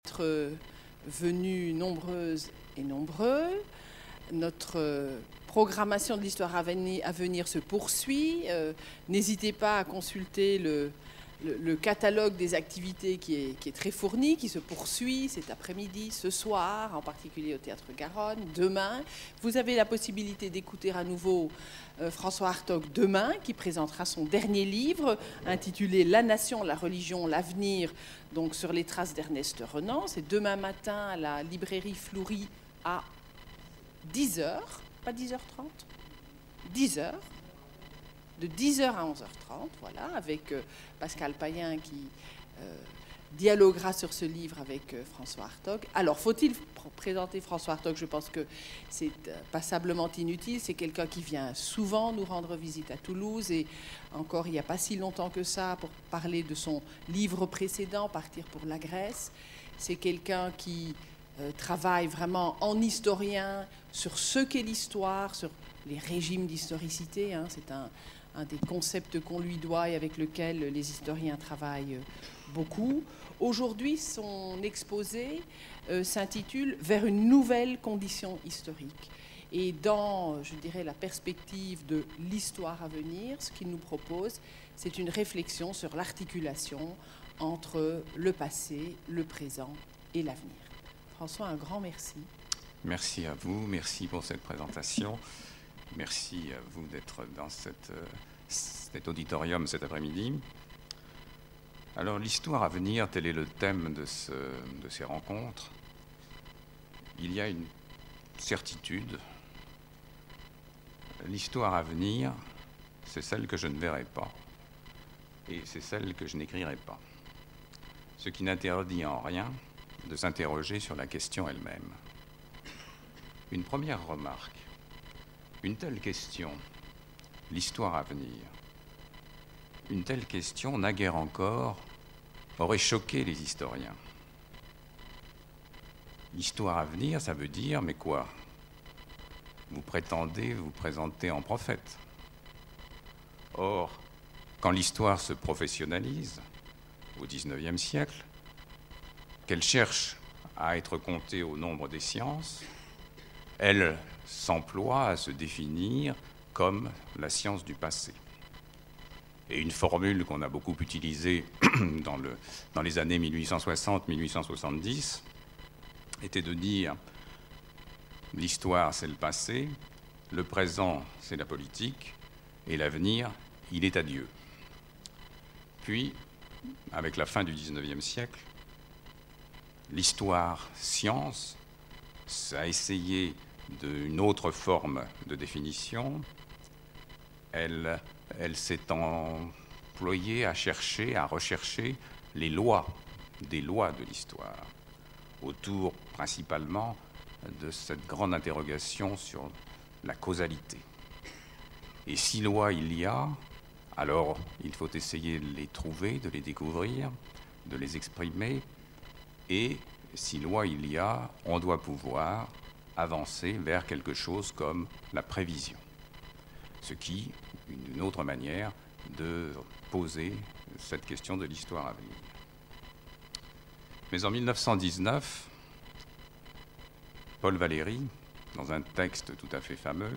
Venus nombreuses et nombreux. Notre programmation de l'histoire à venir se poursuit. N'hésitez pas à consulter le catalogue des activités qui est très fourni, qui se poursuit cet après-midi, ce soir, en particulier au Théâtre Garonne, demain. Vous avez la possibilité d'écouter à nouveau François Hartog demain, qui présentera son dernier livre intitulé « La nation, la religion, l'avenir », donc sur les traces d'Ernest Renan. C'est demain matin à la librairie Fleury à 10h, pas 10h30, 10h, de 10h à 11h30, voilà, avec Pascal Payen qui dialoguera sur ce livre avec François Hartog. Alors, faut-il présenter François Hartog? Je pense que c'est passablement inutile. C'est quelqu'un qui vient souvent nous rendre visite à Toulouse, et encore il n'y a pas si longtemps que ça, pour parler de son livre précédent, Partir pour la Grèce. C'est quelqu'un qui travaille vraiment en historien sur ce qu'est l'histoire, sur les régimes d'historicité. Hein. C'est un des concepts qu'on lui doit et avec lequel les historiens travaillent beaucoup. Aujourd'hui, son exposé s'intitule « Vers une nouvelle condition historique ». Et dans, je dirais, la perspective de l'histoire à venir, ce qu'il nous propose, c'est une réflexion sur l'articulation entre le passé, le présent et l'avenir. François, un grand merci. Merci à vous, merci pour cette présentation. Merci à vous d'être dans cet auditorium cet après-midi. Alors, l'histoire à venir, tel est le thème de ces rencontres. Il y a une certitude. L'histoire à venir, c'est celle que je ne verrai pas. Et c'est celle que je n'écrirai pas. Ce qui n'interdit en rien de s'interroger sur la question elle-même. Une première remarque. Une telle question, l'histoire à venir, une telle question, naguère encore, aurait choqué les historiens. L'histoire à venir, ça veut dire, mais quoi? Vous prétendez vous présenter en prophète. Or, quand l'histoire se professionnalise, au XIXe siècle, qu'elle cherche à être comptée au nombre des sciences, elle s'emploie à se définir comme la science du passé. Et une formule qu'on a beaucoup utilisée dans les années 1860-1870 était de dire l'histoire, c'est le passé, le présent, c'est la politique, et l'avenir, il est à Dieu. Puis, avec la fin du XIXe siècle, l'histoire science, ça a essayé d'une autre forme de définition. Elle s'est employée à chercher, à rechercher les lois, des lois de l'histoire, autour principalement de cette grande interrogation sur la causalité. Et si loi il y a, alors il faut essayer de les trouver, de les découvrir, de les exprimer, et si loi il y a, on doit pouvoir avancer vers quelque chose comme la prévision. Ce qui, une autre manière de poser cette question de l'histoire à venir. Mais en 1919, Paul Valéry, dans un texte tout à fait fameux,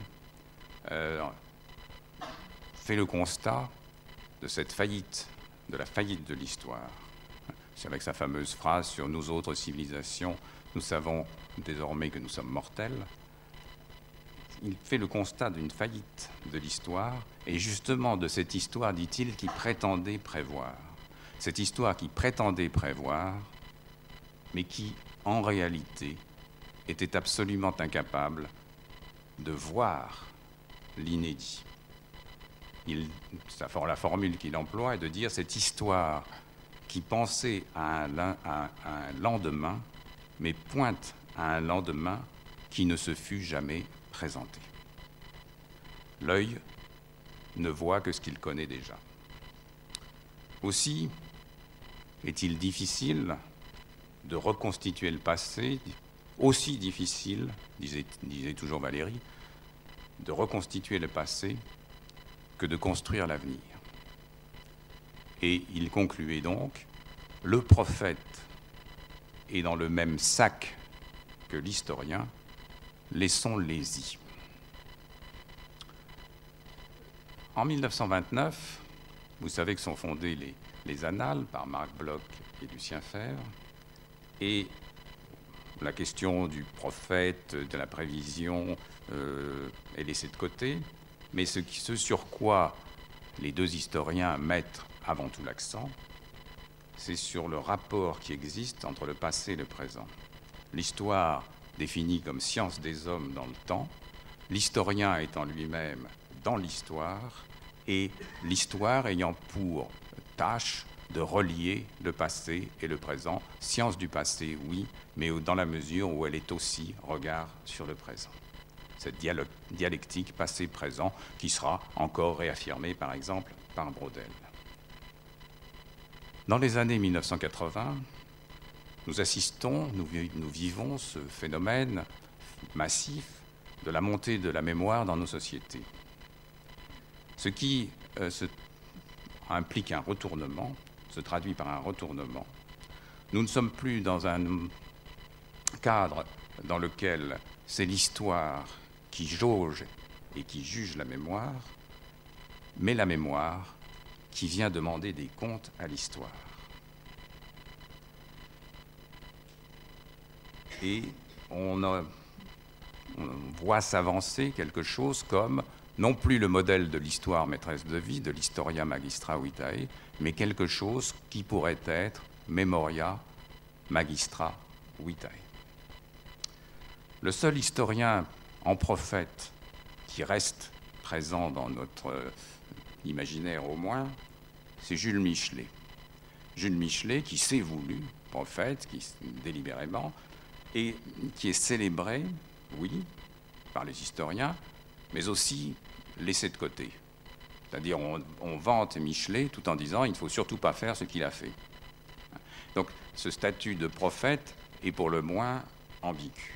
fait le constat de cette faillite, de la faillite de l'histoire. C'est avec sa fameuse phrase sur nous autres civilisations, nous savons désormais que nous sommes mortels. Il fait le constat d'une faillite de l'histoire, et justement de cette histoire, dit-il, qui prétendait prévoir. Cette histoire qui prétendait prévoir, mais qui, en réalité, était absolument incapable de voir l'inédit. La formule qu'il emploie est de dire cette histoire qui pensait à un lendemain, mais pointe à un lendemain qui ne se fut jamais présenté. L'œil ne voit que ce qu'il connaît déjà. Aussi est-il difficile de reconstituer le passé, aussi difficile, disait toujours Valéry, de reconstituer le passé que de construire l'avenir. Et il concluait donc, le prophète et dans le même sac que l'historien, laissons-les-y. En 1929, vous savez que sont fondées les Annales par Marc Bloch et Lucien Febvre, et la question du prophète, de la prévision est laissée de côté, mais ce sur quoi les deux historiens mettent avant tout l'accent, c'est sur le rapport qui existe entre le passé et le présent. L'histoire définie comme science des hommes dans le temps, l'historien étant lui-même dans l'histoire, et l'histoire ayant pour tâche de relier le passé et le présent. Science du passé, oui, mais dans la mesure où elle est aussi regard sur le présent. Cette dialectique passé-présent qui sera encore réaffirmée, par exemple, par Braudel. Dans les années 1980, nous assistons, nous vivons ce phénomène massif de la montée de la mémoire dans nos sociétés. Ce qui implique un retournement, se traduit par un retournement. Nous ne sommes plus dans un cadre dans lequel c'est l'histoire qui jauge et qui juge la mémoire, mais la mémoire qui vient demander des comptes à l'histoire. Et on voit s'avancer quelque chose comme, non plus le modèle de l'histoire maîtresse de vie, de l'historia magistra vitae, mais quelque chose qui pourrait être memoria magistra vitae. Le seul historien en prophète qui reste présent dans notre imaginaire au moins, c'est Jules Michelet. Jules Michelet qui s'est voulu prophète, délibérément, et qui est célébré, oui, par les historiens, mais aussi laissé de côté. C'est-à-dire on vante Michelet tout en disant il ne faut surtout pas faire ce qu'il a fait. Donc ce statut de prophète est pour le moins ambigu.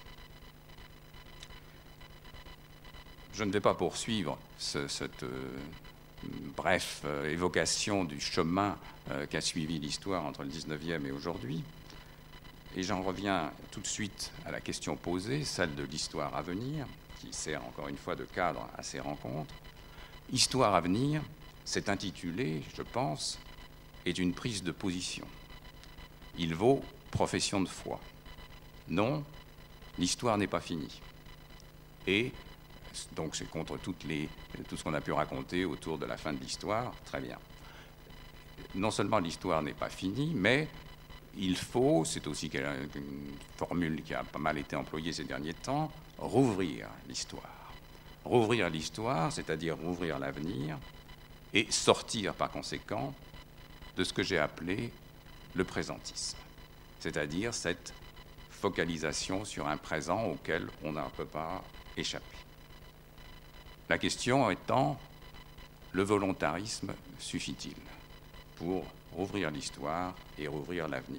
Je ne vais pas poursuivre cette bref évocation du chemin qu'a suivi l'histoire entre le 19e et aujourd'hui. Et j'en reviens tout de suite à la question posée, celle de l'histoire à venir, qui sert encore une fois de cadre à ces rencontres. Histoire à venir, c'est intitulé, je pense, est une prise de position. Il vaut profession de foi. Non, l'histoire n'est pas finie. Et donc c'est contre tout ce qu'on a pu raconter autour de la fin de l'histoire, très bien. Non seulement l'histoire n'est pas finie, mais il faut, c'est aussi une formule qui a pas mal été employée ces derniers temps, rouvrir l'histoire. Rouvrir l'histoire, c'est-à-dire rouvrir l'avenir, et sortir par conséquent de ce que j'ai appelé le présentisme, c'est-à-dire cette focalisation sur un présent auquel on ne peut pas échapper. La question étant, le volontarisme suffit-il pour rouvrir l'histoire et rouvrir l'avenir?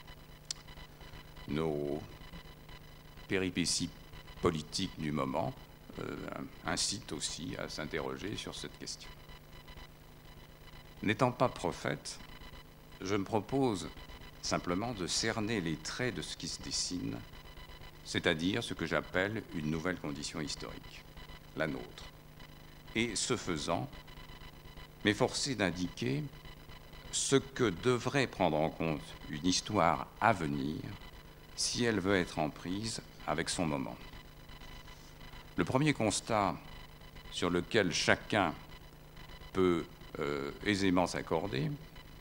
Nos péripéties politiques du moment incitent aussi à s'interroger sur cette question. N'étant pas prophète, je me propose simplement de cerner les traits de ce qui se dessine, c'est-à-dire ce que j'appelle une nouvelle condition historique, la nôtre. Et ce faisant, m'efforcer d'indiquer ce que devrait prendre en compte une histoire à venir si elle veut être en prise avec son moment. Le premier constat sur lequel chacun peut aisément s'accorder,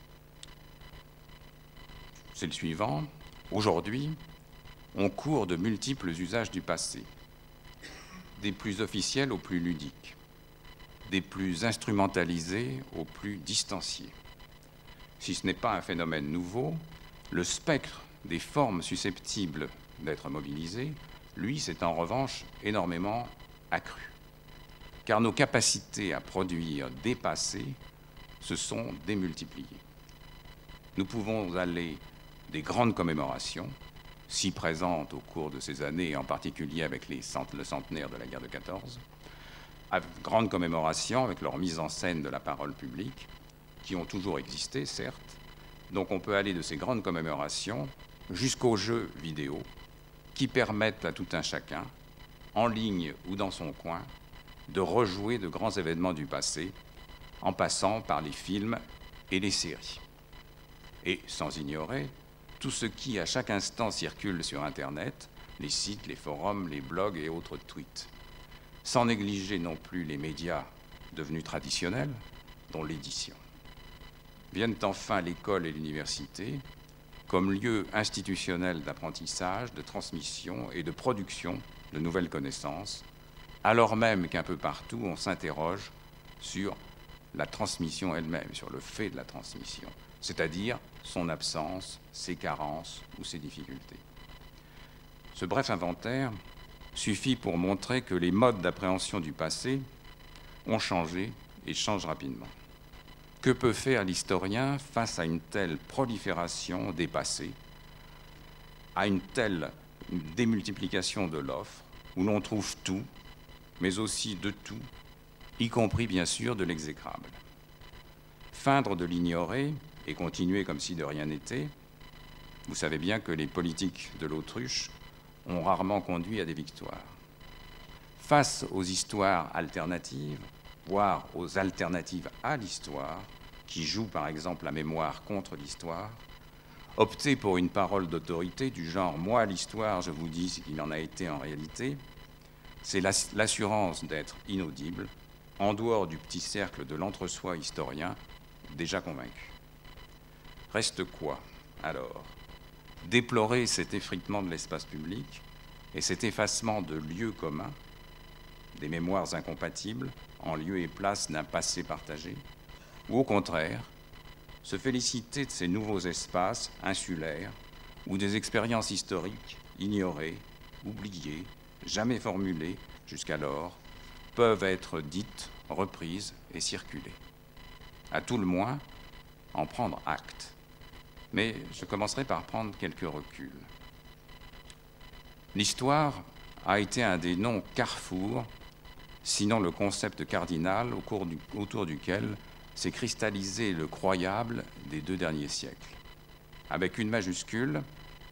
c'est le suivant. Aujourd'hui, on court de multiples usages du passé, des plus officiels aux plus ludiques, des plus instrumentalisés aux plus distanciés. Si ce n'est pas un phénomène nouveau, le spectre des formes susceptibles d'être mobilisées, lui, s'est en revanche énormément accru. Car nos capacités à produire des passés se sont démultipliées. Nous pouvons aller des grandes commémorations, si présentes au cours de ces années, en particulier avec le centenaire de la guerre de 14, à grandes commémorations avec leur mise en scène de la parole publique, qui ont toujours existé, certes. Donc on peut aller de ces grandes commémorations jusqu'aux jeux vidéo qui permettent à tout un chacun, en ligne ou dans son coin, de rejouer de grands événements du passé, en passant par les films et les séries. Et sans ignorer tout ce qui, à chaque instant, circule sur Internet, les sites, les forums, les blogs et autres tweets. Sans négliger non plus les médias devenus traditionnels, dont l'édition. Viennent enfin l'école et l'université comme lieu institutionnel d'apprentissage, de transmission et de production de nouvelles connaissances, alors même qu'un peu partout on s'interroge sur la transmission elle-même, sur le fait de la transmission, c'est-à-dire son absence, ses carences ou ses difficultés. Ce bref inventaire suffit pour montrer que les modes d'appréhension du passé ont changé et changent rapidement. Que peut faire l'historien face à une telle prolifération des passés, à une telle démultiplication de l'offre, où l'on trouve tout, mais aussi de tout, y compris bien sûr de l'exécrable. Feindre de l'ignorer et continuer comme si de rien n'était, vous savez bien que les politiques de l'autruche ont rarement conduit à des victoires. Face aux histoires alternatives, voire aux alternatives à l'histoire, qui jouent par exemple la mémoire contre l'histoire, opter pour une parole d'autorité du genre « moi, l'histoire, je vous dis ce qu'il en a été en réalité », c'est l'assurance d'être inaudible, en dehors du petit cercle de l'entre-soi historien déjà convaincu. Reste quoi, alors? Déplorer cet effritement de l'espace public et cet effacement de lieux communs, des mémoires incompatibles, en lieu et place d'un passé partagé, ou au contraire, se féliciter de ces nouveaux espaces insulaires où des expériences historiques ignorées, oubliées, jamais formulées jusqu'alors, peuvent être dites, reprises et circuler. À tout le moins, en prendre acte. Mais je commencerai par prendre quelques reculs. L'histoire a été un des noms carrefours, sinon le concept cardinal autour duquel s'est cristallisé le croyable des 2 derniers siècles. Avec une majuscule,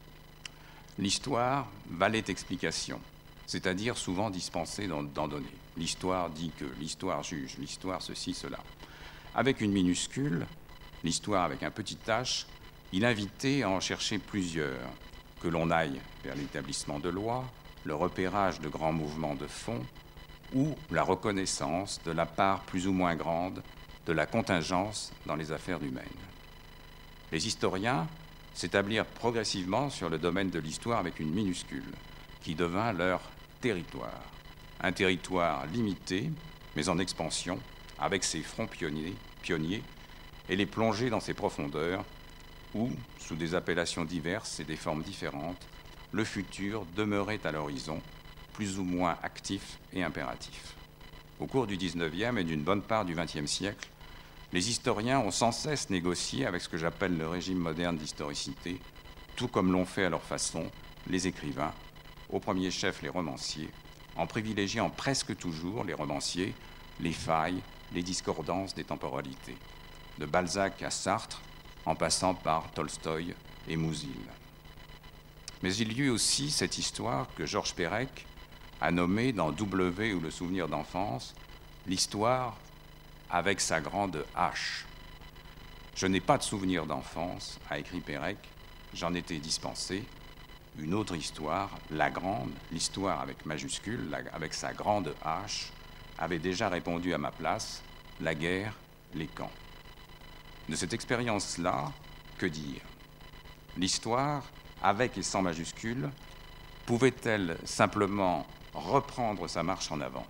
l'histoire valait explication, c'est-à-dire souvent dispensée d'en donner. L'histoire dit que, l'histoire juge, l'histoire ceci, cela. Avec une minuscule, l'histoire avec un petit h, il invitait à en chercher plusieurs, que l'on aille vers l'établissement de lois, le repérage de grands mouvements de fond, ou la reconnaissance de la part plus ou moins grande de la contingence dans les affaires humaines. Les historiens s'établirent progressivement sur le domaine de l'histoire avec une minuscule, qui devint leur territoire. Un territoire limité, mais en expansion, avec ses fronts pionniers et les plongées dans ses profondeurs, où, sous des appellations diverses et des formes différentes, le futur demeurait à l'horizon, plus ou moins actif et impératif. Au cours du XIXe et d'une bonne part du XXe siècle, les historiens ont sans cesse négocié avec ce que j'appelle le régime moderne d'historicité, tout comme l'ont fait à leur façon les écrivains, au premier chef les romanciers, en privilégiant presque toujours les romanciers, les failles, les discordances des temporalités, de Balzac à Sartre, en passant par Tolstoï et Mouzil. Mais il y eut aussi cette histoire que Georges Perec a nommée dans W ou le souvenir d'enfance, l'histoire avec sa grande H. Je n'ai pas de souvenir d'enfance, a écrit Perec, j'en étais dispensé. Une autre histoire, la grande, l'histoire avec majuscule, avec sa grande H, avait déjà répondu à ma place, la guerre, les camps. De cette expérience-là, que dire? L'histoire, avec et sans majuscule, pouvait-elle simplement reprendre sa marche en avant?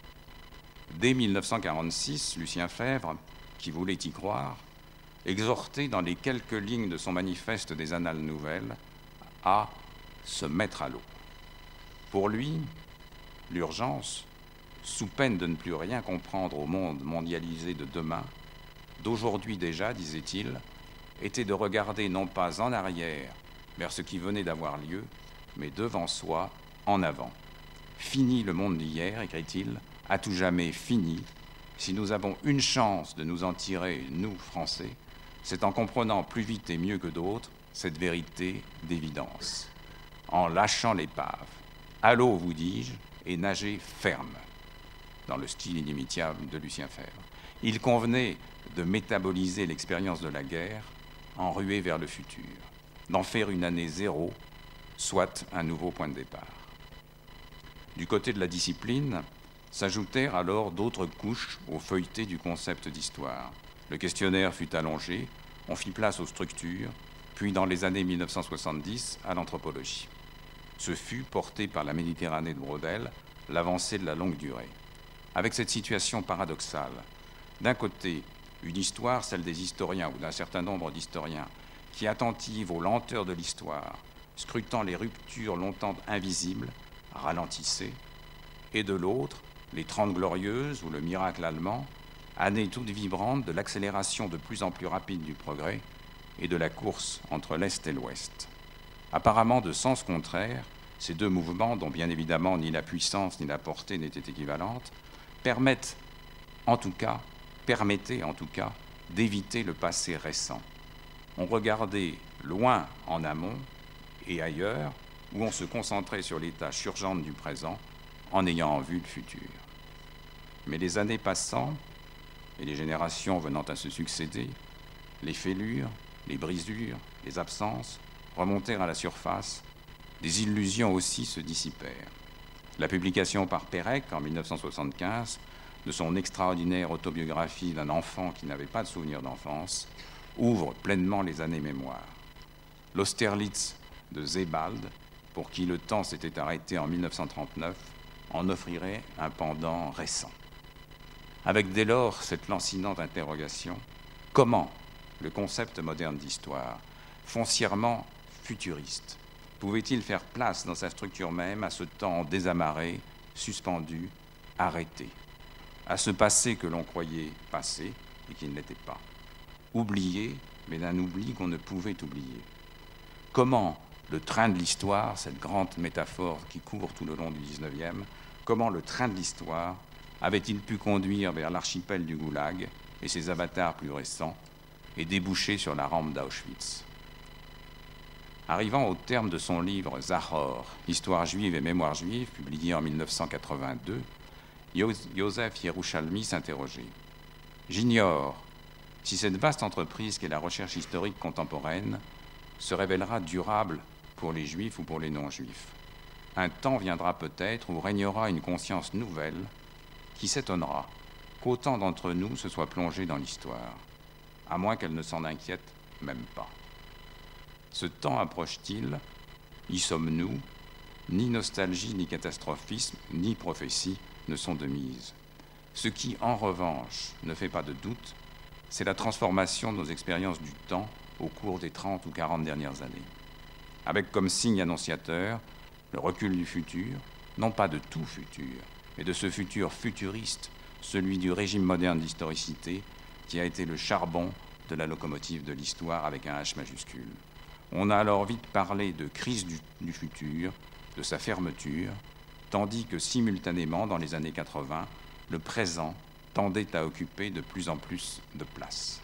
Dès 1946, Lucien Febvre, qui voulait y croire, exhortait dans les quelques lignes de son manifeste des Annales nouvelles à se mettre à l'eau. Pour lui, l'urgence, sous peine de ne plus rien comprendre au monde mondialisé de demain, d'aujourd'hui déjà, disait-il, était de regarder non pas en arrière vers ce qui venait d'avoir lieu, mais devant soi, en avant. Fini le monde d'hier, écrit-il, à tout jamais fini. Si nous avons une chance de nous en tirer, nous, Français, c'est en comprenant plus vite et mieux que d'autres cette vérité d'évidence, en lâchant l'épave. À l'eau, vous dis-je, et nager ferme, dans le style inimitable de Lucien Febvre. Il convenait de métaboliser l'expérience de la guerre en ruée vers le futur, d'en faire une année zéro, soit un nouveau point de départ. Du côté de la discipline, s'ajoutèrent alors d'autres couches au feuilleté du concept d'histoire. Le questionnaire fut allongé, on fit place aux structures, puis dans les années 1970 à l'anthropologie. Ce fut, porté par la Méditerranée de Braudel, l'avancée de la longue durée. Avec cette situation paradoxale, d'un côté, une histoire, celle des historiens ou d'un certain nombre d'historiens, qui, attentive aux lenteurs de l'histoire, scrutant les ruptures longtemps invisibles, ralentissait, et de l'autre, les 30 Glorieuses ou le miracle allemand, années toutes vibrantes de l'accélération de plus en plus rapide du progrès et de la course entre l'Est et l'Ouest. Apparemment de sens contraire, ces deux mouvements, dont bien évidemment ni la puissance ni la portée n'étaient équivalentes, permettaient en tout cas d'éviter le passé récent. On regardait loin en amont et ailleurs, où on se concentrait sur les tâches urgentes du présent en ayant en vue le futur. Mais les années passant, et les générations venant à se succéder, les fêlures, les brisures, les absences remontèrent à la surface, des illusions aussi se dissipèrent. La publication par Pérec en 1975 de son extraordinaire autobiographie d'un enfant qui n'avait pas de souvenir d'enfance ouvre pleinement les années mémoire. L'Austerlitz de Sebald, pour qui le temps s'était arrêté en 1939, en offrirait un pendant récent. Avec dès lors cette lancinante interrogation, comment le concept moderne d'histoire, foncièrement futuriste, pouvait-il faire place dans sa structure même à ce temps désamarré, suspendu, arrêté, à ce passé que l'on croyait passé et qui ne l'était pas, oublié, mais d'un oubli qu'on ne pouvait oublier? Comment le train de l'histoire, cette grande métaphore qui court tout le long du XIXe, comment le train de l'histoire avait-il pu conduire vers l'archipel du Goulag et ses avatars plus récents et déboucher sur la rampe d'Auschwitz? Arrivant au terme de son livre Zahor, Histoire juive et mémoire juive, publié en 1982, Yosef Yerushalmi s'interrogeait. J'ignore si cette vaste entreprise qu'est la recherche historique contemporaine se révélera durable pour les juifs ou pour les non-juifs. Un temps viendra peut-être où régnera une conscience nouvelle qui s'étonnera qu'autant d'entre nous se soient plongés dans l'histoire, à moins qu'elle ne s'en inquiète même pas. Ce temps approche-t-il? Y sommes-nous? Ni nostalgie, ni catastrophisme, ni prophétie ne sont de mise. Ce qui, en revanche, ne fait pas de doute, c'est la transformation de nos expériences du temps au cours des 30 ou 40 dernières années, avec comme signe annonciateur le recul du futur, non pas de tout futur, mais de ce futur futuriste, celui du régime moderne d'historicité, qui a été le charbon de la locomotive de l'histoire avec un H majuscule. On a alors vite parlé de crise du futur, de sa fermeture, tandis que simultanément, dans les années 80, le présent tendait à occuper de plus en plus de place.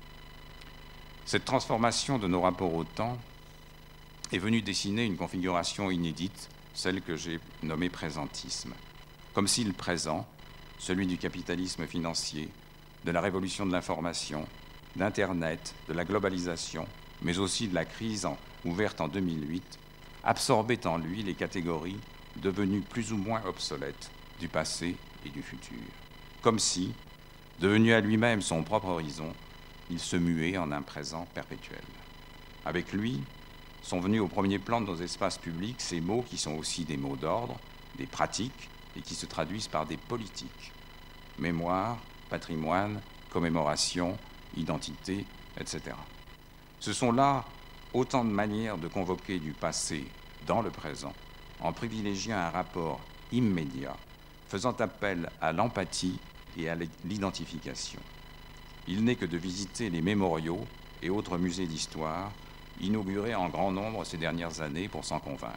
Cette transformation de nos rapports au temps est venue dessiner une configuration inédite, celle que j'ai nommée présentisme. Comme si le présent, celui du capitalisme financier, de la révolution de l'information, d'Internet, de la globalisation, mais aussi de la crise ouverte en 2008, absorbait en lui les catégories devenues plus ou moins obsolètes du passé et du futur. Comme si, devenu à lui-même son propre horizon, il se muait en un présent perpétuel. Avec lui, sont venus au premier plan de nos espaces publics ces mots qui sont aussi des mots d'ordre, des pratiques, et qui se traduisent par des politiques. Mémoire, patrimoine, commémoration, identité, etc. Ce sont là autant de manières de convoquer du passé dans le présent, en privilégiant un rapport immédiat, faisant appel à l'empathie et à l'identification. Il n'est que de visiter les mémoriaux et autres musées d'histoire, inaugurés en grand nombre ces dernières années pour s'en convaincre.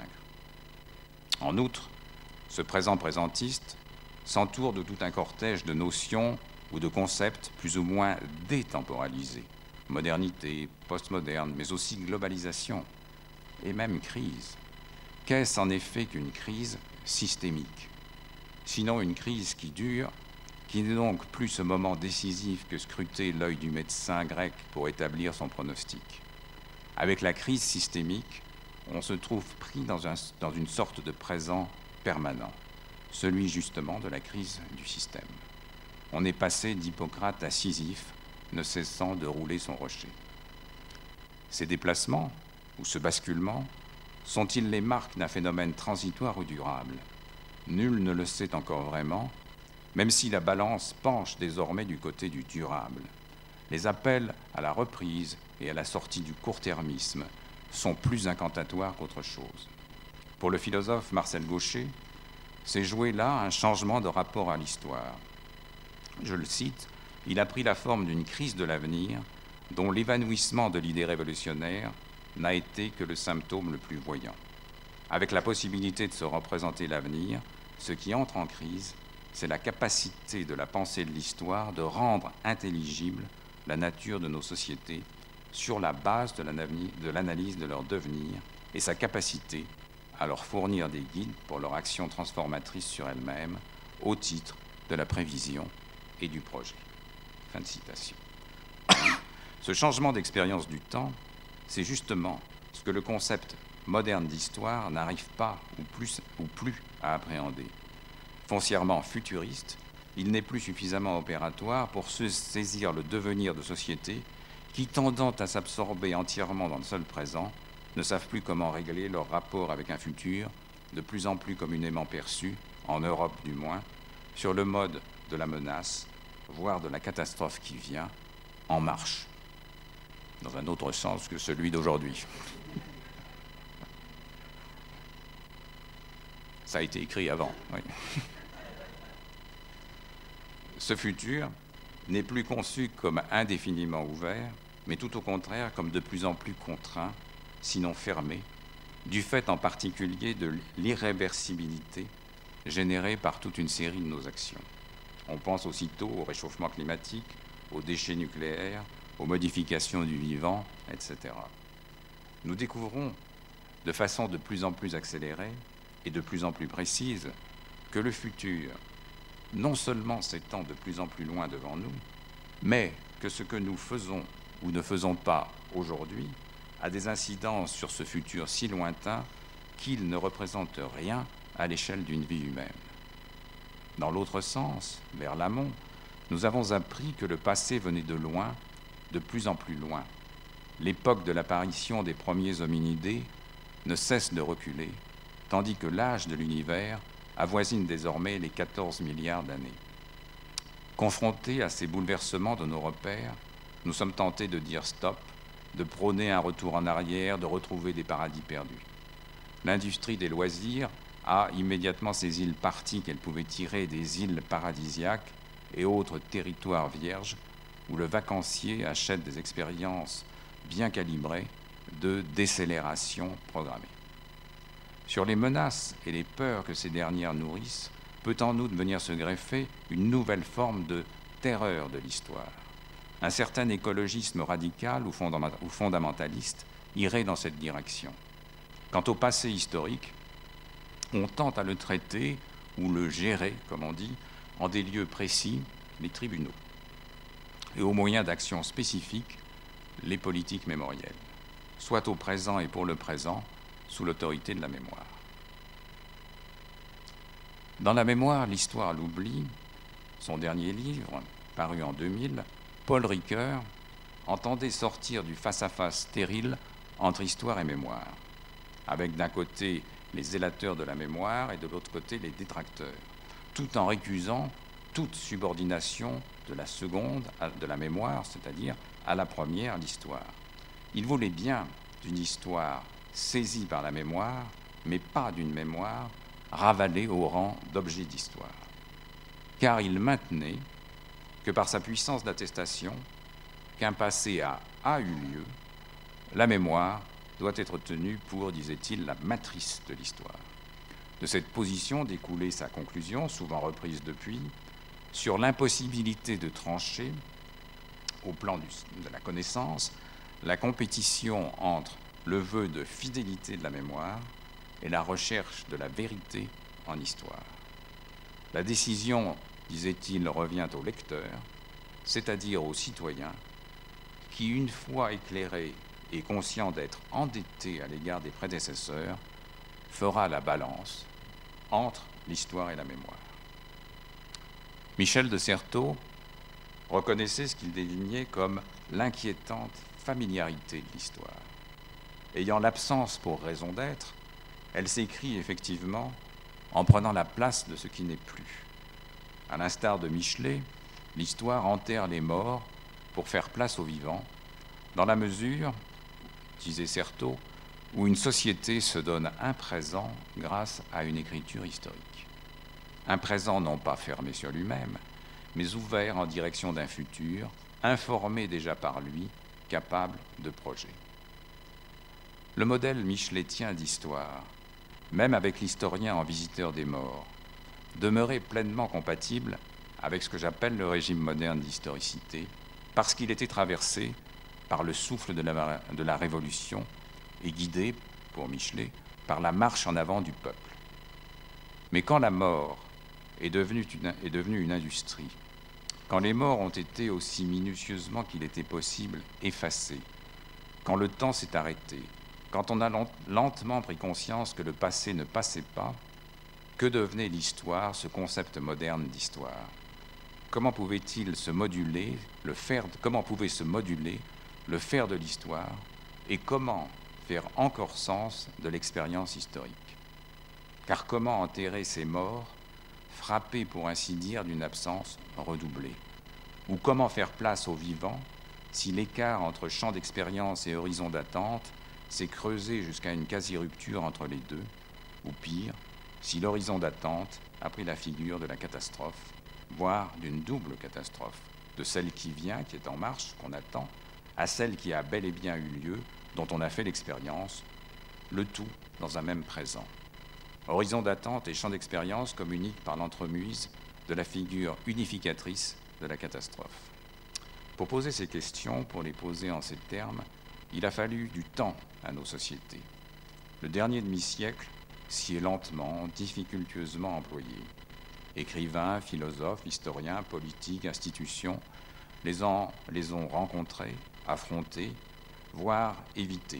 En outre, ce présent présentiste s'entoure de tout un cortège de notions ou de concepts plus ou moins détemporalisés, modernité, postmoderne, mais aussi globalisation et même crise. Qu'est-ce en effet qu'une crise systémique? Sinon une crise qui dure, qui n'est donc plus ce moment décisif que scruter l'œil du médecin grec pour établir son pronostic. Avec la crise systémique, on se trouve pris dans une sorte de présent permanent, celui justement de la crise du système. On est passé d'Hippocrate à Sisyphe, ne cessant de rouler son rocher. Ces déplacements, ou ce basculement, sont-ils les marques d'un phénomène transitoire ou durable? Nul ne le sait encore vraiment, même si la balance penche désormais du côté du durable. Les appels à la reprise et à la sortie du court-termisme sont plus incantatoires qu'autre chose. Pour le philosophe Marcel Gauchet, s'est joué là un changement de rapport à l'histoire. Je le cite, « Il a pris la forme d'une crise de l'avenir dont l'évanouissement de l'idée révolutionnaire n'a été que le symptôme le plus voyant. Avec la possibilité de se représenter l'avenir, ce qui entre en crise, c'est la capacité de la pensée de l'histoire de rendre intelligible la nature de nos sociétés sur la base de l'analyse de leur devenir et sa capacité à leur fournir des guides pour leur action transformatrice sur elles-mêmes au titre de la prévision et du projet. » Fin de citation. Ce changement d'expérience du temps, c'est justement ce que le concept moderne d'histoire n'arrive pas ou plus à appréhender. Foncièrement futuriste, il n'est plus suffisamment opératoire pour se saisir le devenir de sociétés qui, tendant à s'absorber entièrement dans le seul présent, ne savent plus comment régler leur rapport avec un futur de plus en plus communément perçu, en Europe du moins, sur le mode de la menace, voire de la catastrophe qui vient, en marche, dans un autre sens que celui d'aujourd'hui. Ça a été écrit avant, oui. Ce futur n'est plus conçu comme indéfiniment ouvert, mais tout au contraire comme de plus en plus contraint, sinon fermé, du fait en particulier de l'irréversibilité générée par toute une série de nos actions. On pense aussitôt au réchauffement climatique, aux déchets nucléaires, aux modifications du vivant, etc. Nous découvrons de façon de plus en plus accélérée et de plus en plus précise que le futur non seulement s'étend de plus en plus loin devant nous, mais que ce que nous faisons ou ne faisons pas aujourd'hui a des incidences sur ce futur si lointain qu'il ne représente rien à l'échelle d'une vie humaine. Dans l'autre sens, vers l'amont, nous avons appris que le passé venait de loin, de plus en plus loin. L'époque de l'apparition des premiers hominidés ne cesse de reculer, tandis que l'âge de l'univers avoisine désormais les 14 milliards d'années. Confrontés à ces bouleversements de nos repères, nous sommes tentés de dire stop, de prôner un retour en arrière, de retrouver des paradis perdus. L'industrie des loisirs a immédiatement saisi le parti qu'elle pouvait tirer des îles paradisiaques et autres territoires vierges où le vacancier achète des expériences bien calibrées de décélération programmée. Sur les menaces et les peurs que ces dernières nourrissent, peut en outre venir se greffer une nouvelle forme de terreur de l'histoire. Un certain écologisme radical ou fondamentaliste irait dans cette direction. Quant au passé historique, on tente à le traiter ou le gérer, comme on dit, en des lieux précis, les tribunaux, et au moyen d'actions spécifiques, les politiques mémorielles, soit au présent et pour le présent, sous l'autorité de la mémoire. Dans La mémoire, l'histoire, l'oubli, son dernier livre, paru en 2000, Paul Ricoeur entendait sortir du face-à-face stérile entre histoire et mémoire, avec d'un côté les zélateurs de la mémoire et de l'autre côté les détracteurs, tout en récusant toute subordination de la seconde de la mémoire, c'est-à-dire à la première, l'histoire. Il voulait bien d'une histoire saisie par la mémoire, mais pas d'une mémoire ravalée au rang d'objet d'histoire. Car il maintenait que par sa puissance d'attestation, qu'un passé a eu lieu, la mémoire doit être tenue pour, disait-il, la matrice de l'histoire. De cette position découlait sa conclusion, souvent reprise depuis, sur l'impossibilité de trancher au plan de la connaissance, la compétition entre le vœu de fidélité de la mémoire et la recherche de la vérité en histoire. La décision, disait-il, revient au lecteur, c'est-à-dire au citoyen, qui, une fois éclairé et conscient d'être endetté à l'égard des prédécesseurs, fera la balance entre l'histoire et la mémoire. Michel de Certeau reconnaissait ce qu'il désignait comme l'inquiétante familiarité de l'histoire. Ayant l'absence pour raison d'être, elle s'écrit effectivement en prenant la place de ce qui n'est plus. À l'instar de Michelet, l'histoire enterre les morts pour faire place aux vivants, dans la mesure, disait Certeau, où une société se donne un présent grâce à une écriture historique. Un présent non pas fermé sur lui-même, mais ouvert en direction d'un futur, informé déjà par lui, capable de projet. Le modèle micheletien d'histoire, même avec l'historien en visiteur des morts, demeurait pleinement compatible avec ce que j'appelle le régime moderne d'historicité, parce qu'il était traversé par le souffle de la Révolution et guidé, pour Michelet, par la marche en avant du peuple. Mais quand la mort est devenue une industrie, quand les morts ont été aussi minutieusement qu'il était possible effacés, quand le temps s'est arrêté, quand on a lentement pris conscience que le passé ne passait pas, que devenait l'histoire, ce concept moderne d'histoire? Comment pouvait-il se moduler, comment pouvait se moduler le faire de l'histoire et comment faire encore sens de l'expérience historique? Car comment enterrer ces morts, frappés pour ainsi dire d'une absence redoublée? Ou comment faire place aux vivants si l'écart entre champ d'expérience et horizon d'attente s'est creusé jusqu'à une quasi-rupture entre les deux? Ou pire, si l'horizon d'attente a pris la figure de la catastrophe, voire d'une double catastrophe, de celle qui vient, qui est en marche, qu'on attend, à celle qui a bel et bien eu lieu, dont on a fait l'expérience, le tout dans un même présent. Horizon d'attente et champ d'expérience communiquent par l'entremise de la figure unificatrice de la catastrophe. Pour poser ces questions, pour les poser en ces termes, il a fallu du temps à nos sociétés. Le dernier demi-siècle s'y est lentement, difficultueusement employé. Écrivains, philosophes, historiens, politiques, institutions les ont rencontrés, affrontés, voire évités.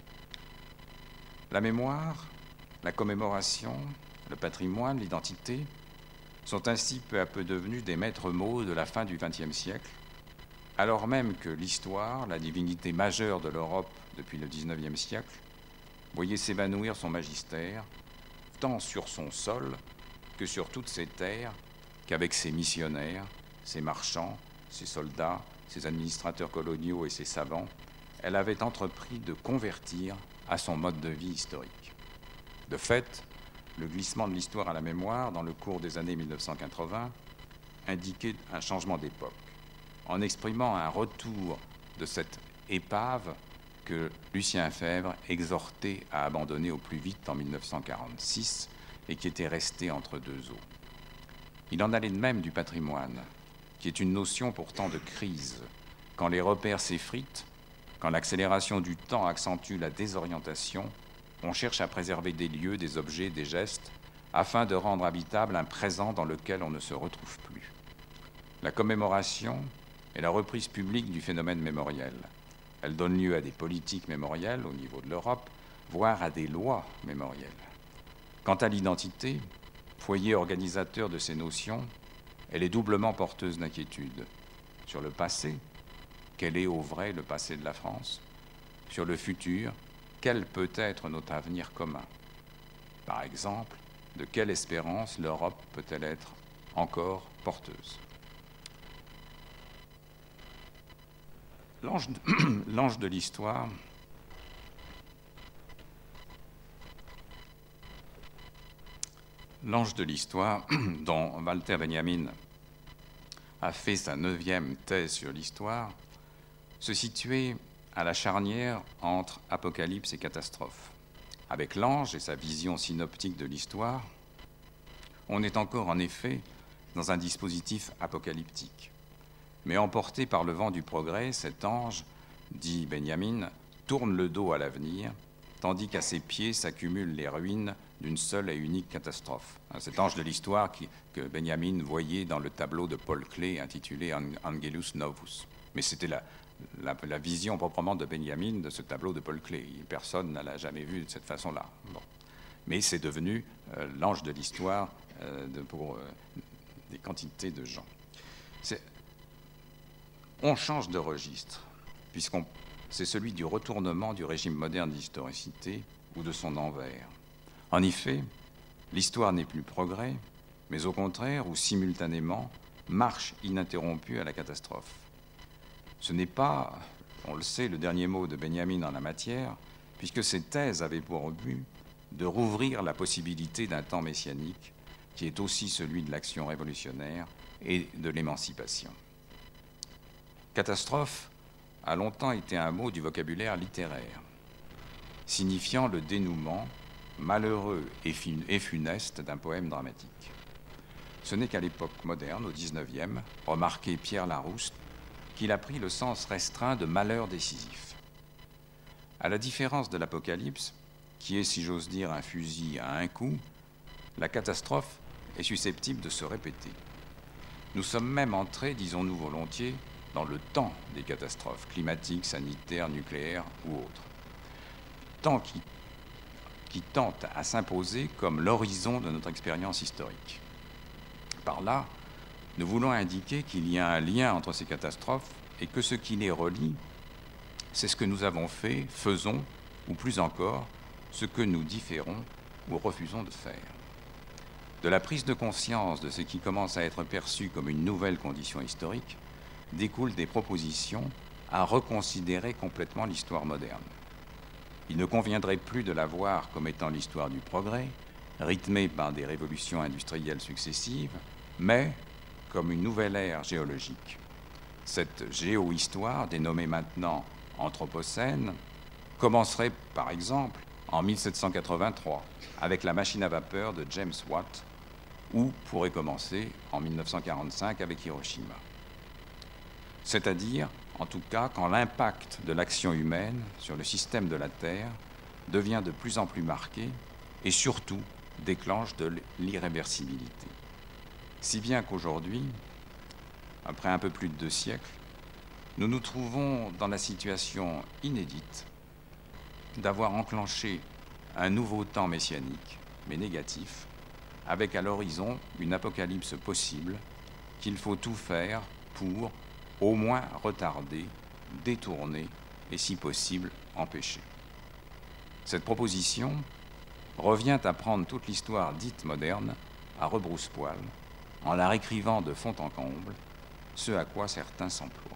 La mémoire, la commémoration, le patrimoine, l'identité sont ainsi peu à peu devenus des maîtres mots de la fin du XXe siècle, alors même que l'histoire, la divinité majeure de l'Europe depuis le XIXe siècle, voyait s'évanouir son magistère, tant sur son sol que sur toutes ses terres, qu'avec ses missionnaires, ses marchands, ses soldats, ses administrateurs coloniaux et ses savants, elle avait entrepris de convertir à son mode de vie historique. De fait, le glissement de l'histoire à la mémoire dans le cours des années 1980 indiquait un changement d'époque, en exprimant un retour de cette épave que Lucien Febvre exhortait à abandonner au plus vite en 1946 et qui était restée entre deux eaux. Il en allait de même du patrimoine, qui est une notion pourtant de crise. Quand les repères s'effritent, quand l'accélération du temps accentue la désorientation, on cherche à préserver des lieux, des objets, des gestes, afin de rendre habitable un présent dans lequel on ne se retrouve plus. La commémoration est la reprise publique du phénomène mémoriel. Elle donne lieu à des politiques mémorielles au niveau de l'Europe, voire à des lois mémorielles. Quant à l'identité, foyer organisateur de ces notions, elle est doublement porteuse d'inquiétude. Sur le passé, quel est au vrai le passé de la France? Sur le futur, quel peut être notre avenir commun? Par exemple, de quelle espérance l'Europe peut-elle être encore porteuse? L'ange de l'histoire dont Walter Benjamin a fait sa 9e thèse sur l'histoire, se situait à la charnière entre apocalypse et catastrophe. Avec l'ange et sa vision synoptique de l'histoire, on est encore en effet dans un dispositif apocalyptique. Mais emporté par le vent du progrès, cet ange, dit Benjamin, tourne le dos à l'avenir, tandis qu'à ses pieds s'accumulent les ruines d'une seule et unique catastrophe. Cet ange de l'histoire que Benjamin voyait dans le tableau de Paul Klee intitulé Angelus Novus. Mais c'était la vision proprement de Benjamin de ce tableau de Paul Klee. Personne ne l'a jamais vu de cette façon-là. Bon. Mais c'est devenu l'ange de l'histoire pour des quantités de gens. On change de registre, puisqu'on c'est celui du retournement du régime moderne d'historicité ou de son envers. En effet, l'histoire n'est plus progrès, mais au contraire, ou simultanément, marche ininterrompue à la catastrophe. Ce n'est pas, on le sait, le dernier mot de Benjamin en la matière, puisque ces thèses avaient pour but de rouvrir la possibilité d'un temps messianique qui est aussi celui de l'action révolutionnaire et de l'émancipation. Catastrophe a longtemps été un mot du vocabulaire littéraire, signifiant le dénouement malheureux et funeste d'un poème dramatique. Ce n'est qu'à l'époque moderne, au XIXe, remarquait Pierre Larousse, qu'il a pris le sens restreint de malheur décisif. À la différence de l'Apocalypse, qui est, si j'ose dire, un fusil à un coup, la catastrophe est susceptible de se répéter. Nous sommes même entrés, disons-nous volontiers, dans le temps des catastrophes climatiques, sanitaires, nucléaires ou autres. Temps qui tente à s'imposer comme l'horizon de notre expérience historique. Par là, nous voulons indiquer qu'il y a un lien entre ces catastrophes et que ce qui les relie, c'est ce que nous avons fait, faisons, ou plus encore, ce que nous différons ou refusons de faire. De la prise de conscience de ce qui commence à être perçu comme une nouvelle condition historique, découlent des propositions à reconsidérer complètement l'histoire moderne. Il ne conviendrait plus de la voir comme étant l'histoire du progrès, rythmée par des révolutions industrielles successives, mais comme une nouvelle ère géologique. Cette géohistoire, dénommée maintenant Anthropocène, commencerait par exemple en 1783 avec la machine à vapeur de James Watt, ou pourrait commencer en 1945 avec Hiroshima. C'est-à-dire, en tout cas, quand l'impact de l'action humaine sur le système de la Terre devient de plus en plus marqué et surtout déclenche de l'irréversibilité. Si bien qu'aujourd'hui, après un peu plus de 2 siècles, nous nous trouvons dans la situation inédite d'avoir enclenché un nouveau temps messianique, mais négatif, avec à l'horizon une apocalypse possible qu'il faut tout faire pour au moins retarder, détourner et, si possible, empêcher. Cette proposition revient à prendre toute l'histoire dite moderne à rebrousse-poil, en la réécrivant de fond en comble, ce à quoi certains s'emploient.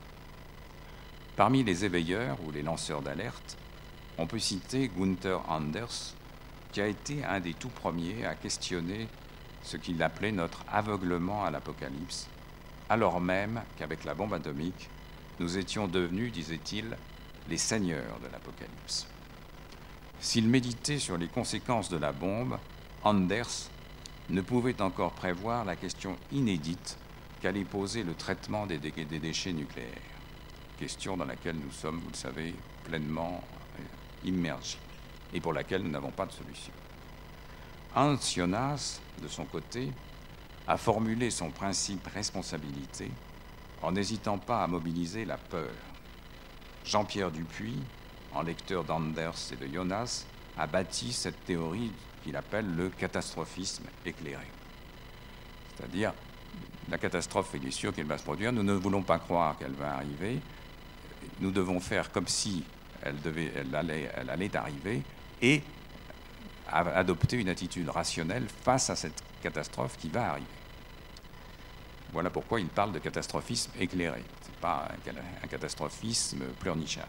Parmi les éveilleurs ou les lanceurs d'alerte, on peut citer Gunther Anders, qui a été un des tout premiers à questionner ce qu'il appelait notre aveuglement à l'apocalypse, alors même qu'avec la bombe atomique, nous étions devenus, disait-il, les seigneurs de l'apocalypse. S'il méditait sur les conséquences de la bombe, Anders ne pouvait encore prévoir la question inédite qu'allait poser le traitement des déchets nucléaires, question dans laquelle nous sommes, vous le savez, pleinement immergés, et pour laquelle nous n'avons pas de solution. Hans Jonas, de son côté, a formulé son principe responsabilité en n'hésitant pas à mobiliser la peur. Jean-Pierre Dupuy, en lecteur d'Anders et de Jonas, a bâti cette théorie qu'il appelle le catastrophisme éclairé. C'est-à-dire, la catastrophe est sûr qu'elle va se produire, nous ne voulons pas croire qu'elle va arriver, nous devons faire comme si elle allait arriver et adopter une attitude rationnelle face à cette catastrophe qui va arriver. Voilà pourquoi il parle de catastrophisme éclairé. Ce n'est pas un catastrophisme pleurnichard.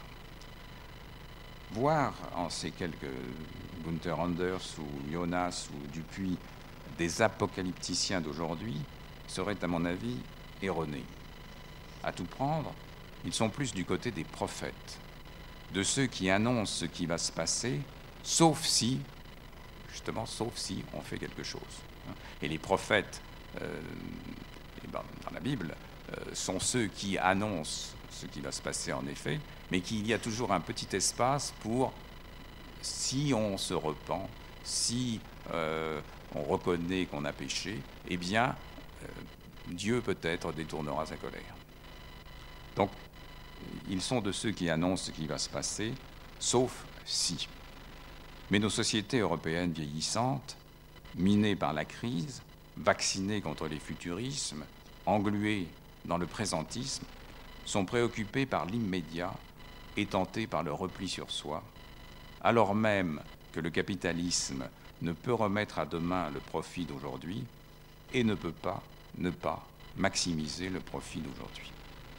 Voir en ces quelques Gunther Anders ou Jonas ou Dupuy des apocalypticiens d'aujourd'hui serait, à mon avis, erroné. À tout prendre, ils sont plus du côté des prophètes, de ceux qui annoncent ce qui va se passer, sauf si on fait quelque chose. Et les prophètes, dans la Bible, sont ceux qui annoncent ce qui va se passer en effet, mais qu'il y a toujours un petit espace pour, si on se repent, si on reconnaît qu'on a péché, eh bien, Dieu peut-être détournera sa colère. Donc, ils sont de ceux qui annoncent ce qui va se passer, sauf si. Mais nos sociétés européennes vieillissantes, minées par la crise, vaccinées contre les futurismes, engluées dans le présentisme, sont préoccupées par l'immédiat et tentées par le repli sur soi, alors même que le capitalisme ne peut remettre à demain le profit d'aujourd'hui et ne peut pas ne pas maximiser le profit d'aujourd'hui.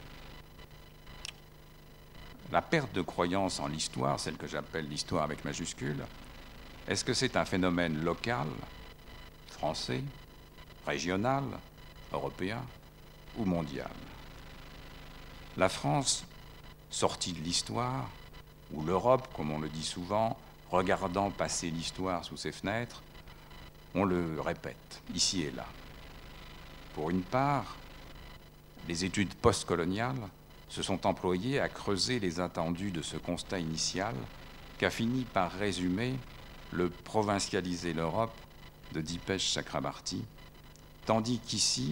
La perte de croyance en l'histoire, celle que j'appelle l'histoire avec majuscule, est-ce que c'est un phénomène local, français, régional, européen ou mondial? La France, sortie de l'histoire, ou l'Europe, comme on le dit souvent, regardant passer l'histoire sous ses fenêtres, on le répète, ici et là. Pour une part, les études postcoloniales se sont employées à creuser les attendus de ce constat initial qu'a fini par résumer le provincialiser l'Europe de Dipesh Chakrabarty, tandis qu'ici,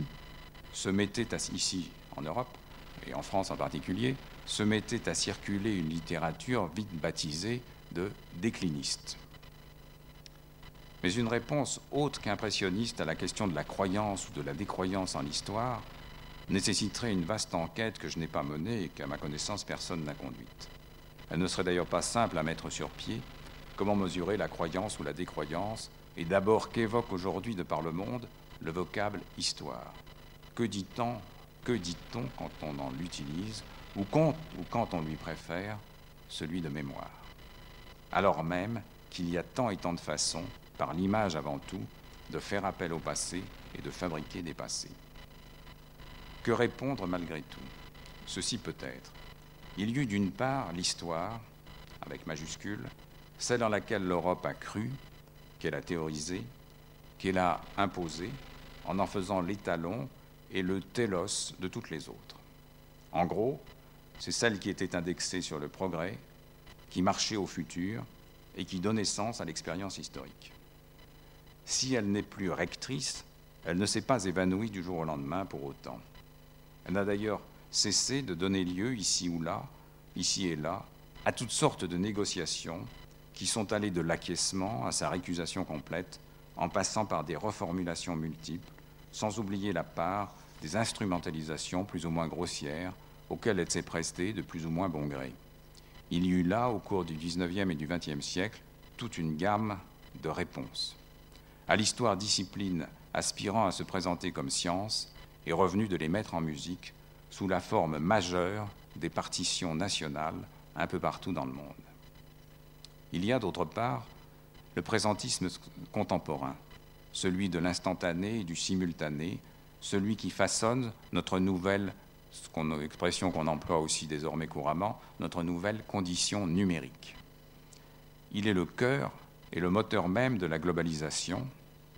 ici en Europe, et en France en particulier, se mettait à circuler une littérature vite baptisée de décliniste. Mais une réponse autre qu'impressionniste à la question de la croyance ou de la décroyance en l'histoire nécessiterait une vaste enquête que je n'ai pas menée et qu'à ma connaissance personne n'a conduite. Elle ne serait d'ailleurs pas simple à mettre sur pied. Comment mesurer la croyance ou la décroyance? Et d'abord, qu'évoque aujourd'hui de par le monde le vocable histoire? Que dit-on quand on en l'utilise ou quand on lui préfère celui de mémoire? Alors même qu'il y a tant et tant de façons, par l'image avant tout, de faire appel au passé et de fabriquer des passés. Que répondre malgré tout? Ceci peut-être. Il y eut d'une part l'histoire, avec majuscule, celle dans laquelle l'Europe a cru, qu'elle a théorisé, qu'elle a imposé, en faisant l'étalon et le télos de toutes les autres. En gros, c'est celle qui était indexée sur le progrès, qui marchait au futur et qui donnait sens à l'expérience historique. Si elle n'est plus rectrice, elle ne s'est pas évanouie du jour au lendemain pour autant. Elle n'a d'ailleurs cessé de donner lieu, ici ou là, ici et là, à toutes sortes de négociations qui sont allées de l'acquiescement à sa récusation complète, en passant par des reformulations multiples, sans oublier la part des instrumentalisations plus ou moins grossières auxquelles elle s'est prestée de plus ou moins bon gré. Il y eut là, au cours du XIXe et du XXe siècle, toute une gamme de réponses. À l'histoire discipline aspirant à se présenter comme science est revenue de les mettre en musique sous la forme majeure des partitions nationales un peu partout dans le monde. Il y a d'autre part le présentisme contemporain, celui de l'instantané et du simultané, celui qui façonne notre nouvelle, expression qu'on emploie aussi désormais couramment, notre nouvelle condition numérique. Il est le cœur et le moteur même de la globalisation,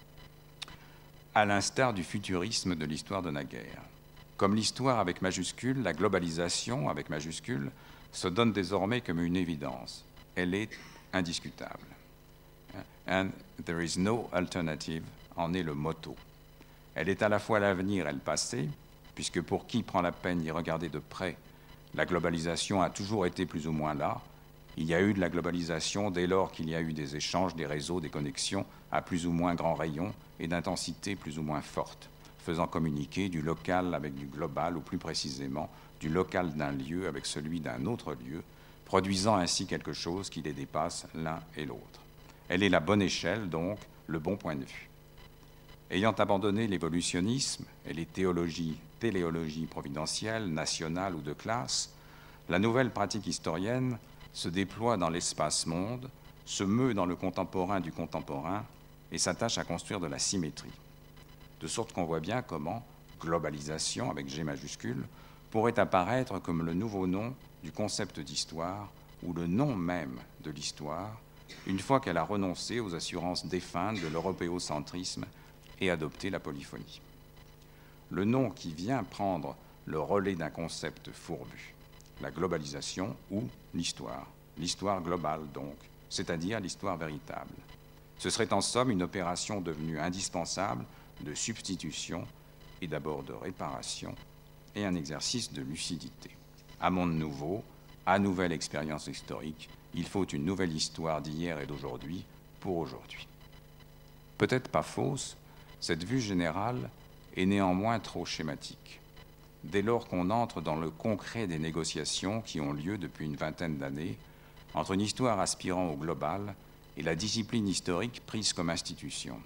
à l'instar du futurisme de l'histoire de naguère. Comme l'histoire avec majuscule, la globalisation avec majuscule se donne désormais comme une évidence. Elle est indiscutable. And there is no alternative en est le motto. Elle est à la fois l'avenir et le passé, puisque pour qui prend la peine d'y regarder de près, la globalisation a toujours été plus ou moins là. Il y a eu de la globalisation dès lors qu'il y a eu des échanges, des réseaux, des connexions à plus ou moins grands rayons et d'intensité plus ou moins forte, faisant communiquer du local avec du global, ou plus précisément du local d'un lieu avec celui d'un autre lieu, produisant ainsi quelque chose qui les dépasse l'un et l'autre. Elle est la bonne échelle, donc, le bon point de vue. Ayant abandonné l'évolutionnisme et les téléologies providentielles, nationales ou de classe, la nouvelle pratique historienne se déploie dans l'espace-monde, se meut dans le contemporain du contemporain et s'attache à construire de la symétrie. De sorte qu'on voit bien comment globalisation, avec G majuscule, pourrait apparaître comme le nouveau nom du concept d'histoire ou le nom même de l'histoire, une fois qu'elle a renoncé aux assurances défuntes de l'européocentrisme et adopté la polyphonie. Le nom qui vient prendre le relais d'un concept fourbu, la globalisation ou l'histoire globale donc, c'est-à-dire l'histoire véritable. Ce serait en somme une opération devenue indispensable de substitution et d'abord de réparation et un exercice de lucidité. À monde nouveau, à nouvelle expérience historique, il faut une nouvelle histoire d'hier et d'aujourd'hui pour aujourd'hui. Peut-être pas fausse, cette vue générale est néanmoins trop schématique. Dès lors qu'on entre dans le concret des négociations qui ont lieu depuis une vingtaine d'années entre une histoire aspirant au global et la discipline historique prise comme institution.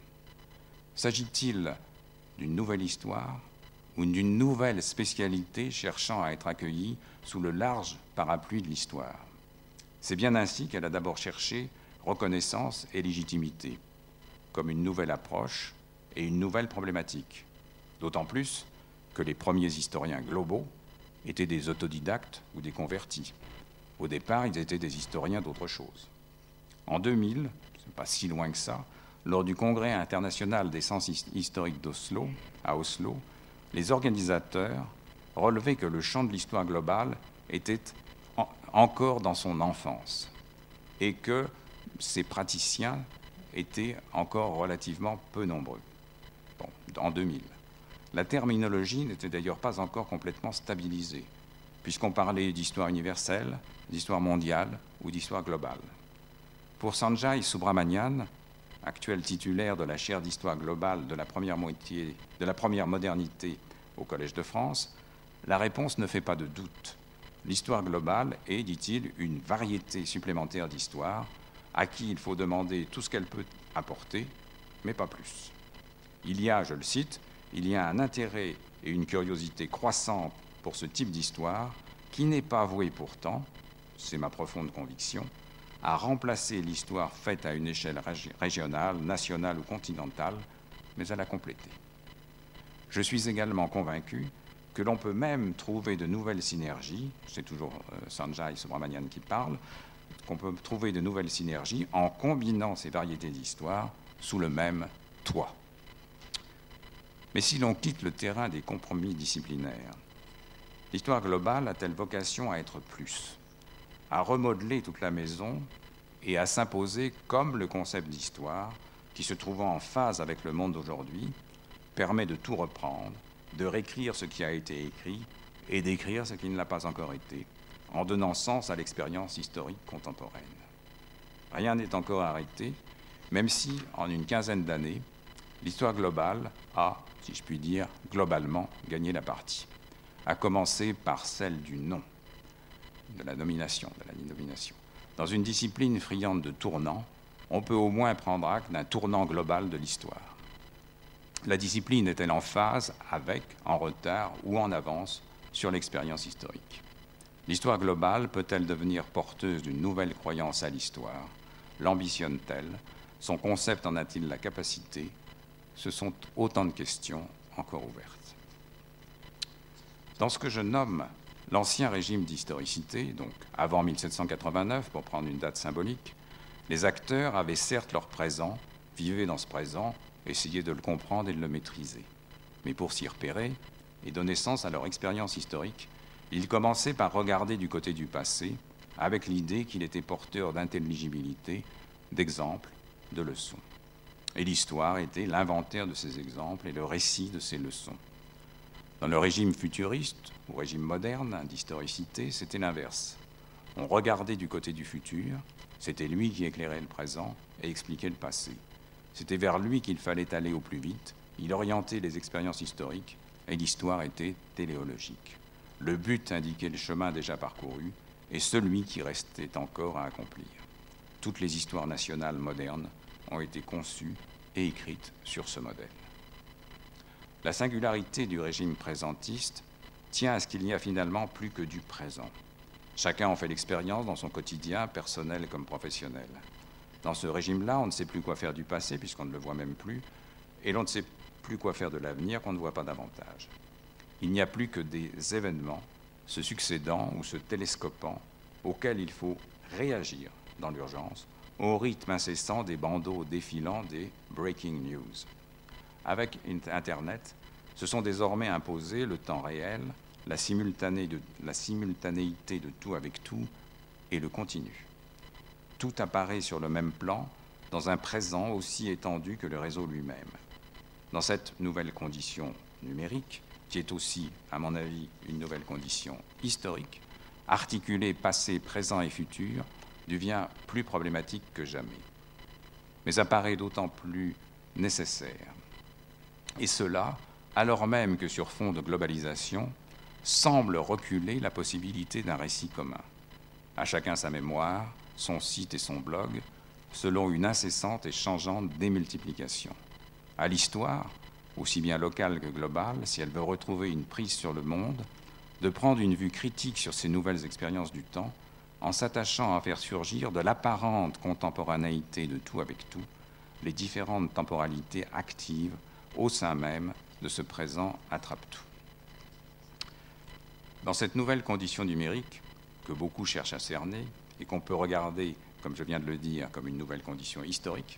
S'agit-il d'une nouvelle histoire ou d'une nouvelle spécialité cherchant à être accueillie sous le large parapluie de l'histoire? C'est bien ainsi qu'elle a d'abord cherché reconnaissance et légitimité, comme une nouvelle approche et une nouvelle problématique. D'autant plus que les premiers historiens globaux étaient des autodidactes ou des convertis. Au départ, ils étaient des historiens d'autre chose. En 2000, c'est pas si loin que ça, lors du Congrès international des sciences historiques d'Oslo, à Oslo, les organisateurs relevaient que le champ de l'histoire globale était encore dans son enfance et que ces praticiens étaient encore relativement peu nombreux. Bon, en 2000. La terminologie n'était d'ailleurs pas encore complètement stabilisée, puisqu'on parlait d'histoire universelle, d'histoire mondiale ou d'histoire globale. Pour Sanjay Subrahmanyam, actuel titulaire de la chaire d'histoire globale de la première modernité au Collège de France, la réponse ne fait pas de doute. L'histoire globale est, dit-il, une variété supplémentaire d'histoires à qui il faut demander tout ce qu'elle peut apporter, mais pas plus. Il y a, je le cite, il y a un intérêt et une curiosité croissante pour ce type d'histoire qui n'est pas voué pourtant, c'est ma profonde conviction, à remplacer l'histoire faite à une échelle régionale, nationale ou continentale, mais à la compléter. Je suis également convaincu que l'on peut même trouver de nouvelles synergies, c'est toujours Sanjay Subrahmanyam qui parle, qu'on peut trouver de nouvelles synergies en combinant ces variétés d'histoires sous le même toit. Mais si l'on quitte le terrain des compromis disciplinaires, l'histoire globale a-t-elle vocation à être plus, à remodeler toute la maison et à s'imposer comme le concept d'histoire qui, se trouvant en phase avec le monde d'aujourd'hui, permet de tout reprendre, de réécrire ce qui a été écrit et d'écrire ce qui ne l'a pas encore été, en donnant sens à l'expérience historique contemporaine. Rien n'est encore arrêté, même si, en une quinzaine d'années, l'histoire globale a, si je puis dire, globalement gagné la partie, à commencer par celle du nom, de la nomination. Dans une discipline friande de tournants, on peut au moins prendre acte d'un tournant global de l'histoire. La discipline est-elle en phase avec, en retard ou en avance sur l'expérience historique? L'histoire globale peut-elle devenir porteuse d'une nouvelle croyance à l'histoire? L'ambitionne-t-elle? Son concept en a-t-il la capacité? Ce sont autant de questions encore ouvertes. Dans ce que je nomme l'ancien régime d'historicité, donc avant 1789, pour prendre une date symbolique, les acteurs avaient certes leur présent, vivaient dans ce présent, essayaient de le comprendre et de le maîtriser. Mais pour s'y repérer et donner sens à leur expérience historique, ils commençaient par regarder du côté du passé, avec l'idée qu'il était porteur d'intelligibilité, d'exemples, de leçons. Et l'histoire était l'inventaire de ces exemples et le récit de ces leçons. Dans le régime futuriste, ou régime moderne d'historicité, c'était l'inverse. On regardait du côté du futur, c'était lui qui éclairait le présent et expliquait le passé. C'était vers lui qu'il fallait aller au plus vite, il orientait les expériences historiques et l'histoire était téléologique. Le but indiquait le chemin déjà parcouru et celui qui restait encore à accomplir. Toutes les histoires nationales modernes ont été conçues et écrites sur ce modèle. La singularité du régime présentiste tient à ce qu'il n'y a finalement plus que du présent. Chacun en fait l'expérience dans son quotidien, personnel comme professionnel. Dans ce régime-là, on ne sait plus quoi faire du passé, puisqu'on ne le voit même plus, et l'on ne sait plus quoi faire de l'avenir, qu'on ne voit pas davantage. Il n'y a plus que des événements se succédant ou se télescopant, auxquels il faut réagir dans l'urgence, au rythme incessant des bandeaux défilants des breaking news. Avec Internet, se sont désormais imposés le temps réel, la simultanéité de tout avec tout et le continu. Tout apparaît sur le même plan, dans un présent aussi étendu que le réseau lui-même. Dans cette nouvelle condition numérique, qui est aussi, à mon avis, une nouvelle condition historique, articuler passé, présent et futur devient plus problématique que jamais, mais apparaît d'autant plus nécessaire. Et cela, alors même que sur fond de globalisation, semble reculer la possibilité d'un récit commun. À chacun sa mémoire, son site et son blog, selon une incessante et changeante démultiplication. À l'histoire, aussi bien locale que globale, si elle veut retrouver une prise sur le monde, de prendre une vue critique sur ces nouvelles expériences du temps, en s'attachant à faire surgir de l'apparente contemporanéité de tout avec tout, les différentes temporalités actives au sein même de ce présent attrape-tout. Dans cette nouvelle condition numérique, que beaucoup cherchent à cerner, et qu'on peut regarder, comme je viens de le dire, comme une nouvelle condition historique,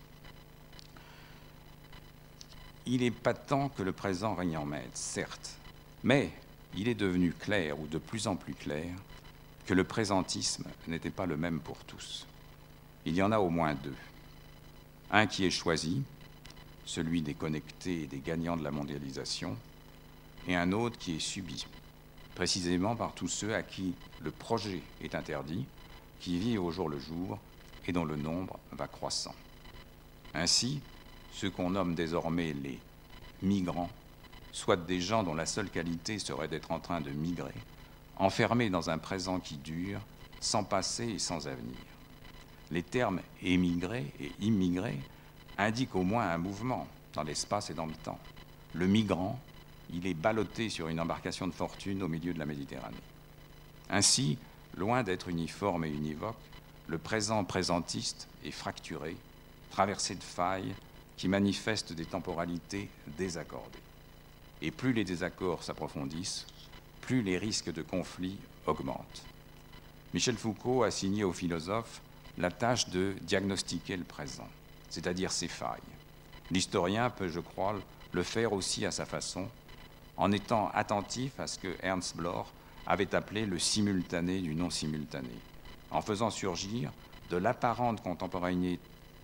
il est patent que le présent règne en maître, certes, mais il est devenu clair, ou de plus en plus clair, que le présentisme n'était pas le même pour tous. Il y en a au moins deux. Un qui est choisi, celui des connectés et des gagnants de la mondialisation, et un autre qui est subi, précisément par tous ceux à qui le projet est interdit, qui vivent au jour le jour et dont le nombre va croissant. Ainsi, ceux qu'on nomme désormais les migrants, soit des gens dont la seule qualité serait d'être en train de migrer, enfermés dans un présent qui dure, sans passé et sans avenir. Les termes émigrés et immigrés indiquent au moins un mouvement dans l'espace et dans le temps. Le migrant, il est ballotté sur une embarcation de fortune au milieu de la Méditerranée. Ainsi, loin d'être uniforme et univoque, le présent présentiste est fracturé, traversé de failles qui manifestent des temporalités désaccordées. Et plus les désaccords s'approfondissent, plus les risques de conflit augmentent. Michel Foucault a assigné aux philosophes la tâche de diagnostiquer le présent, c'est-à-dire ses failles. L'historien peut, je crois, le faire aussi à sa façon, en étant attentif à ce que Ernst Bloch avait appelé le simultané du non-simultané, en faisant surgir de l'apparente contemporanéité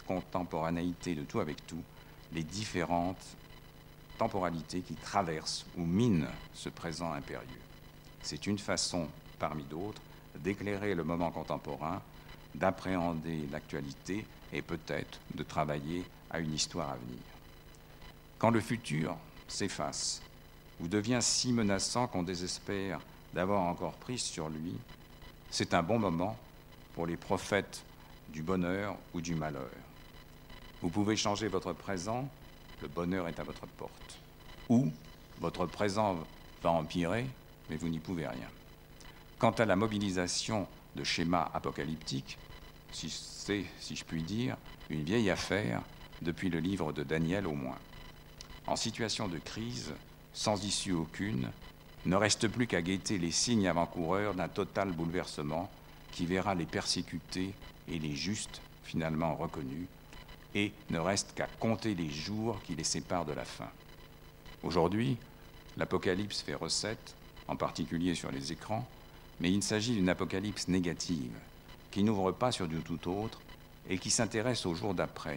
de tout avec tout, les différentes temporalités qui traversent ou minent ce présent impérieux. C'est une façon, parmi d'autres, d'éclairer le moment contemporain, d'appréhender l'actualité et peut-être de travailler à une histoire à venir. Quand le futur s'efface ou devient si menaçant qu'on désespère d'avoir encore prise sur lui, c'est un bon moment pour les prophètes du bonheur ou du malheur. Vous pouvez changer votre présent, le bonheur est à votre porte. Ou votre présent va empirer, mais vous n'y pouvez rien. Quant à la mobilisation de schémas apocalyptiques, c'est, si je puis dire, une vieille affaire depuis le livre de Daniel au moins. En situation de crise, sans issue aucune, ne reste plus qu'à guetter les signes avant-coureurs d'un total bouleversement qui verra les persécutés et les justes finalement reconnus, et ne reste qu'à compter les jours qui les séparent de la fin. Aujourd'hui, l'apocalypse fait recette, en particulier sur les écrans, mais il s'agit d'une apocalypse négative, qui n'ouvre pas sur du tout autre et qui s'intéresse au jour d'après.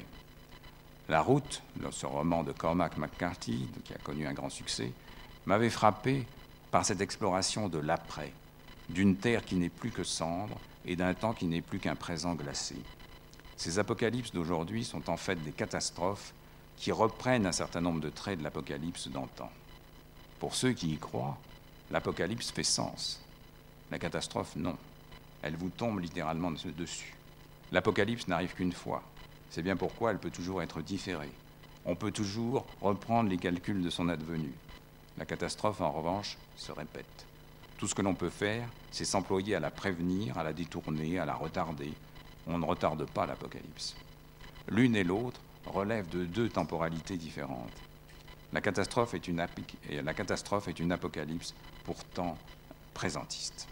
La route, dans ce roman de Cormac McCarthy, qui a connu un grand succès, m'avait frappé par cette exploration de l'après, d'une terre qui n'est plus que cendre et d'un temps qui n'est plus qu'un présent glacé. Ces apocalypses d'aujourd'hui sont en fait des catastrophes qui reprennent un certain nombre de traits de l'apocalypse d'antan. Pour ceux qui y croient, l'apocalypse fait sens. La catastrophe, non. Elle vous tombe littéralement dessus. L'apocalypse n'arrive qu'une fois. C'est bien pourquoi elle peut toujours être différée. On peut toujours reprendre les calculs de son advenu. La catastrophe, en revanche, se répète. Tout ce que l'on peut faire, c'est s'employer à la prévenir, à la détourner, à la retarder. On ne retarde pas l'apocalypse. L'une et l'autre relèvent de deux temporalités différentes. La catastrophe est une apocalypse pourtant présentiste.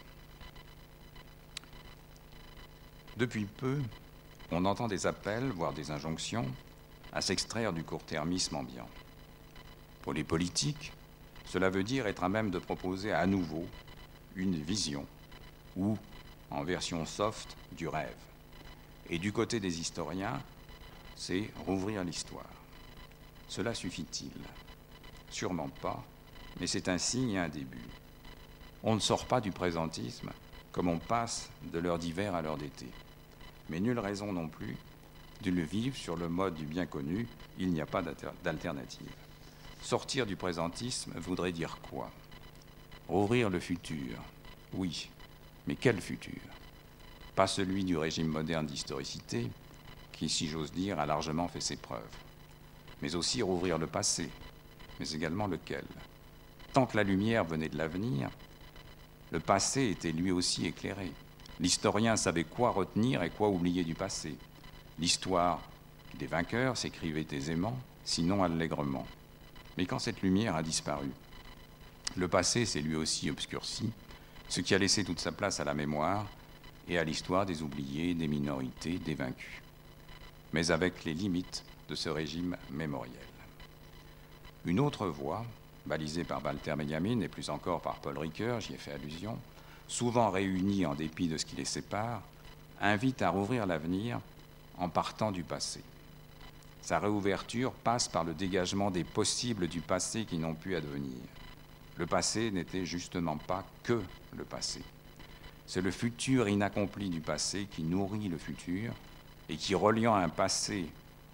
Depuis peu, on entend des appels, voire des injonctions, à s'extraire du court-termisme ambiant. Pour les politiques, Cela veut dire être à même de proposer à nouveau une vision, ou, en version soft, du rêve. Et du côté des historiens, c'est rouvrir l'histoire. Cela suffit-il? Sûrement pas, mais c'est un signe et un début. On ne sort pas du présentisme comme on passe de l'heure d'hiver à l'heure d'été. Mais nulle raison non plus de le vivre sur le mode du bien connu, il n'y a pas d'alternative. Sortir du présentisme voudrait dire quoi? Rouvrir le futur, oui, mais quel futur? Pas celui du régime moderne d'historicité, qui, si j'ose dire, a largement fait ses preuves, mais aussi rouvrir le passé, mais également lequel? Tant que la lumière venait de l'avenir, le passé était lui aussi éclairé. L'historien savait quoi retenir et quoi oublier du passé. L'histoire des vainqueurs s'écrivait aisément, sinon allègrement. Mais quand cette lumière a disparu, le passé s'est lui aussi obscurci, ce qui a laissé toute sa place à la mémoire et à l'histoire des oubliés, des minorités, des vaincus, mais avec les limites de ce régime mémoriel. Une autre voie, balisée par Walter Benjamin et plus encore par Paul Ricoeur, j'y ai fait allusion, souvent réunis en dépit de ce qui les sépare, invite à rouvrir l'avenir en partant du passé. Sa réouverture passe par le dégagement des possibles du passé qui n'ont pu advenir. Le passé n'était justement pas que le passé. C'est le futur inaccompli du passé qui nourrit le futur et qui, reliant ainsi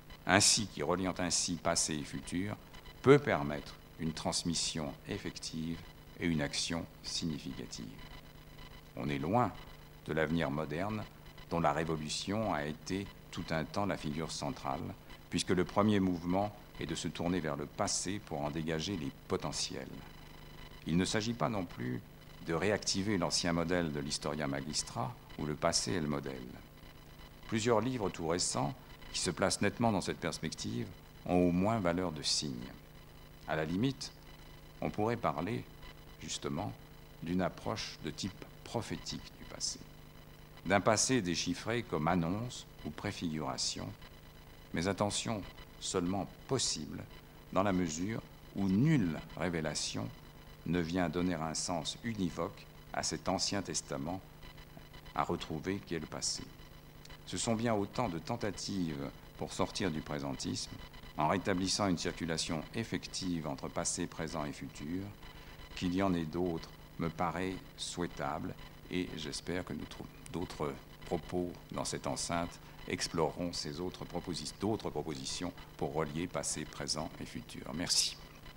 passé et futur, peut permettre une transmission effective et une action significative. On est loin de l'avenir moderne dont la révolution a été tout un temps la figure centrale, puisque le premier mouvement est de se tourner vers le passé pour en dégager les potentiels. Il ne s'agit pas non plus de réactiver l'ancien modèle de l'historien magistrat où le passé est le modèle. Plusieurs livres tout récents, qui se placent nettement dans cette perspective, ont au moins valeur de signe. À la limite, on pourrait parler, justement, d'une approche de type prophétique du passé, d'un passé déchiffré comme annonce ou préfiguration, mais attention, seulement possible, dans la mesure où nulle révélation ne vient donner un sens univoque à cet Ancien Testament à retrouver qu'est le passé. Ce sont bien autant de tentatives pour sortir du présentisme, en rétablissant une circulation effective entre passé, présent et futur, qu'il y en ait d'autres, me paraît souhaitable, et j'espère que d'autres propos dans cette enceinte exploreront d'autres propositions pour relier passé, présent et futur. Merci.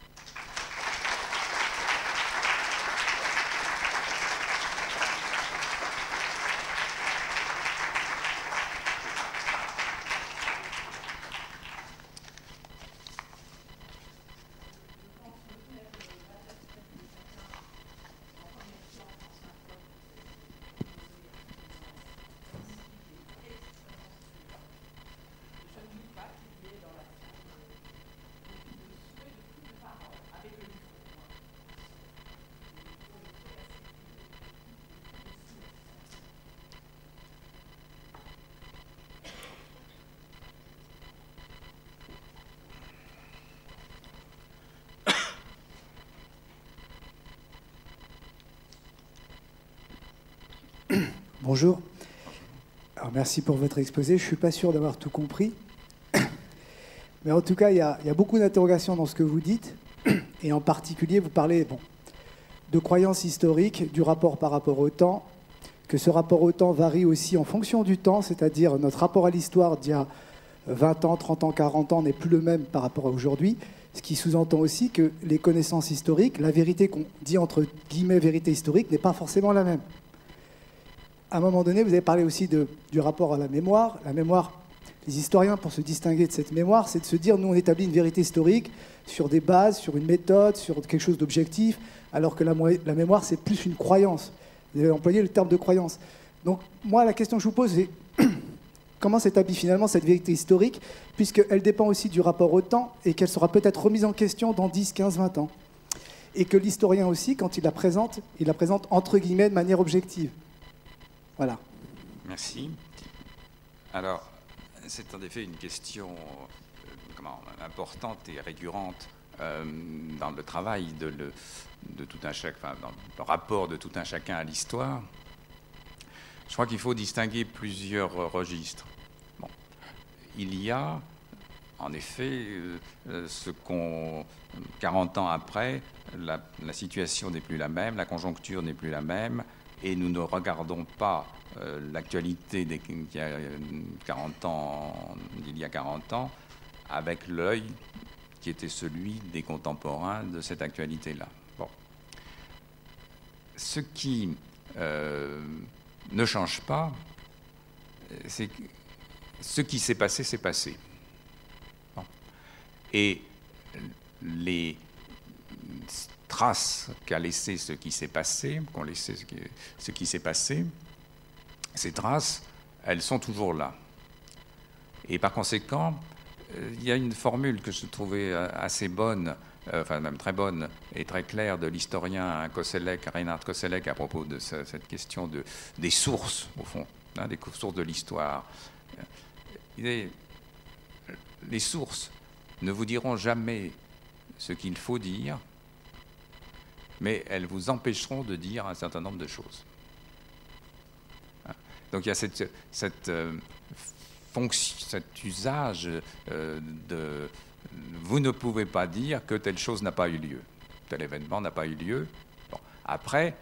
Bonjour. Alors, merci pour votre exposé. Je ne suis pas sûr d'avoir tout compris. Mais en tout cas, il y a beaucoup d'interrogations dans ce que vous dites. Et en particulier, vous parlez de croyances historiques, du rapport par rapport au temps, que ce rapport au temps varie aussi en fonction du temps, c'est-à-dire notre rapport à l'histoire d'il y a 20 ans, 30 ans, 40 ans n'est plus le même par rapport à aujourd'hui, ce qui sous-entend aussi que les connaissances historiques, la vérité qu'on dit entre guillemets vérité historique n'est pas forcément la même. À un moment donné, vous avez parlé aussi du rapport à la mémoire. La mémoire, les historiens, pour se distinguer de cette mémoire, c'est de se dire, nous, on établit une vérité historique sur des bases, sur une méthode, sur quelque chose d'objectif, alors que la mémoire, c'est plus une croyance. Vous avez employé le terme de croyance. Donc, moi, la question que je vous pose, c'est comment s'établit finalement cette vérité historique, puisqu'elle dépend aussi du rapport au temps et qu'elle sera peut-être remise en question dans 10, 15, 20 ans. Et que l'historien aussi, quand il la présente entre guillemets de manière objective. Voilà. Merci. Alors, c'est en effet une question importante et récurrente dans le travail de tout un chacun, enfin, dans le rapport de tout un chacun à l'histoire, je crois qu'il faut distinguer plusieurs registres. Bon. Il y a, en effet, 40 ans après, la situation n'est plus la même, la conjoncture n'est plus la même, et nous ne regardons pas l'actualité d'il y a 40 ans avec l'œil qui était celui des contemporains de cette actualité-là. Bon. Ce qui ne change pas, c'est que ce qui s'est passé, c'est passé. Bon. Et les traces qu'a laissé ce qui s'est passé, qu'ont laissé ce qui s'est passé, ces traces, elles sont toujours là. Et par conséquent, il y a une formule que je trouvais assez bonne, enfin même très bonne et très claire de l'historien Reinhard Koselleck à propos de cette question des sources, au fond, hein, des sources de l'histoire. Les sources ne vous diront jamais ce qu'il faut dire, mais elles vous empêcheront de dire un certain nombre de choses. Donc il y a cet usage de vous ne pouvez pas dire que telle chose n'a pas eu lieu, tel événement n'a pas eu lieu. Bon. Après,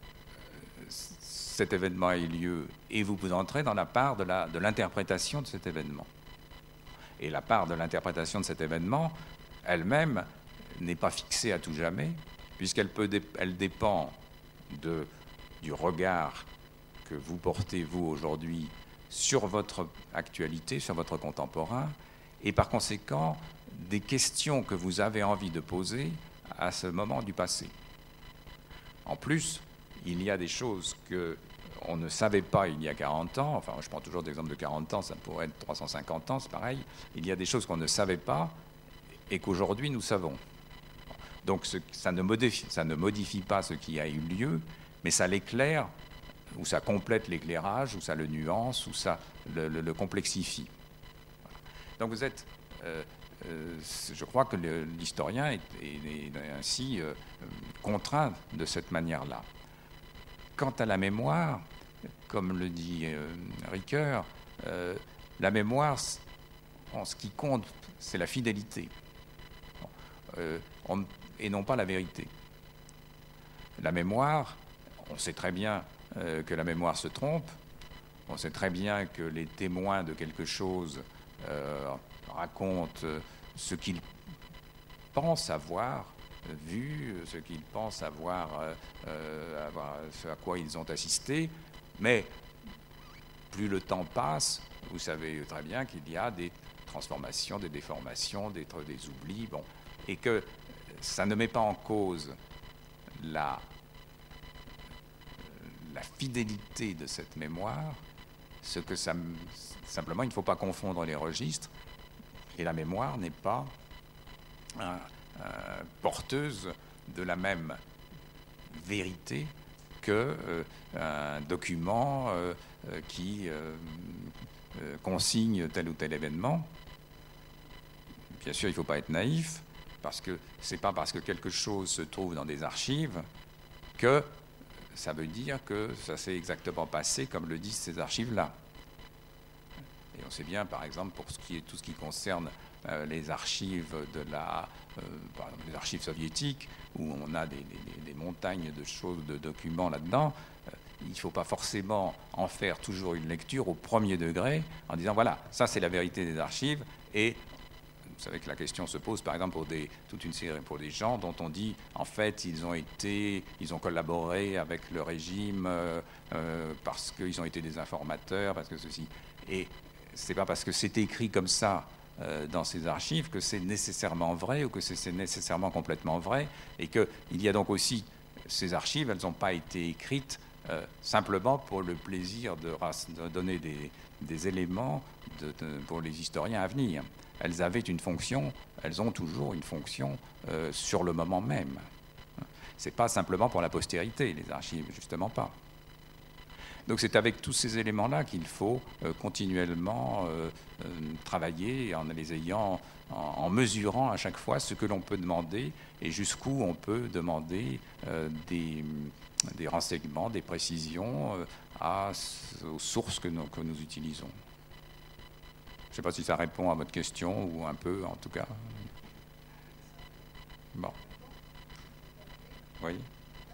cet événement a eu lieu et vous entrez dans la part de l'interprétation de cet événement. Et la part de l'interprétation de cet événement, elle-même, n'est pas fixée à tout jamais, puisqu'elle dépend du regard que vous portez, vous, aujourd'hui, sur votre actualité, sur votre contemporain, et par conséquent, des questions que vous avez envie de poser à ce moment du passé. En plus, il y a des choses qu'on ne savait pas il y a 40 ans, enfin, je prends toujours l'exemple de 40 ans, ça pourrait être 350 ans, c'est pareil, il y a des choses qu'on ne savait pas et qu'aujourd'hui nous savons. Donc ça ne modifie pas ce qui a eu lieu, mais ça l'éclaire, ou ça complète l'éclairage, ou ça le nuance, ou ça le complexifie. Donc vous êtes, je crois que l'historien est ainsi contraint de cette manière-là. Quant à la mémoire, comme le dit Ricoeur, la mémoire, en ce qui compte, c'est la fidélité. Et non pas la vérité. La mémoire, on sait très bien que la mémoire se trompe, on sait très bien que les témoins de quelque chose racontent ce qu'ils pensent avoir vu, ce qu'ils pensent avoir ce à quoi ils ont assisté, mais plus le temps passe, vous savez très bien qu'il y a des transformations, des déformations, des oublis, bon, et que ça ne met pas en cause la fidélité de cette mémoire, simplement il ne faut pas confondre les registres, et la mémoire n'est pas porteuse de la même vérité qu'un document qui consigne tel ou tel événement. Bien sûr, il ne faut pas être naïf, parce que ce n'est pas parce que quelque chose se trouve dans des archives que ça veut dire que ça s'est exactement passé comme le disent ces archives-là. Et on sait bien, par exemple, pour tout ce qui concerne les archives par exemple, les archives soviétiques, où on a des montagnes de choses, de documents là-dedans, il ne faut pas forcément en faire toujours une lecture au premier degré, en disant voilà, ça c'est la vérité des archives, et vous savez que la question se pose, par exemple, toute une série pour des gens dont on dit, en fait, ils ont collaboré avec le régime parce qu'ils ont été des informateurs, parce que ceci. Et c'est pas parce que c'est écrit comme ça dans ces archives que c'est nécessairement vrai ou que c'est nécessairement complètement vrai, et qu'il y a donc aussi ces archives, elles n'ont pas été écrites simplement pour le plaisir de donner des éléments pour les historiens à venir. Elles avaient une fonction, elles ont toujours une fonction sur le moment même. C'est pas simplement pour la postérité, les archives, justement pas. Donc c'est avec tous ces éléments-là qu'il faut continuellement travailler en les ayant, en mesurant à chaque fois ce que l'on peut demander et jusqu'où on peut demander des renseignements, des précisions aux sources que nous utilisons. Je ne sais pas si ça répond à votre question ou un peu en tout cas. Bon. Oui.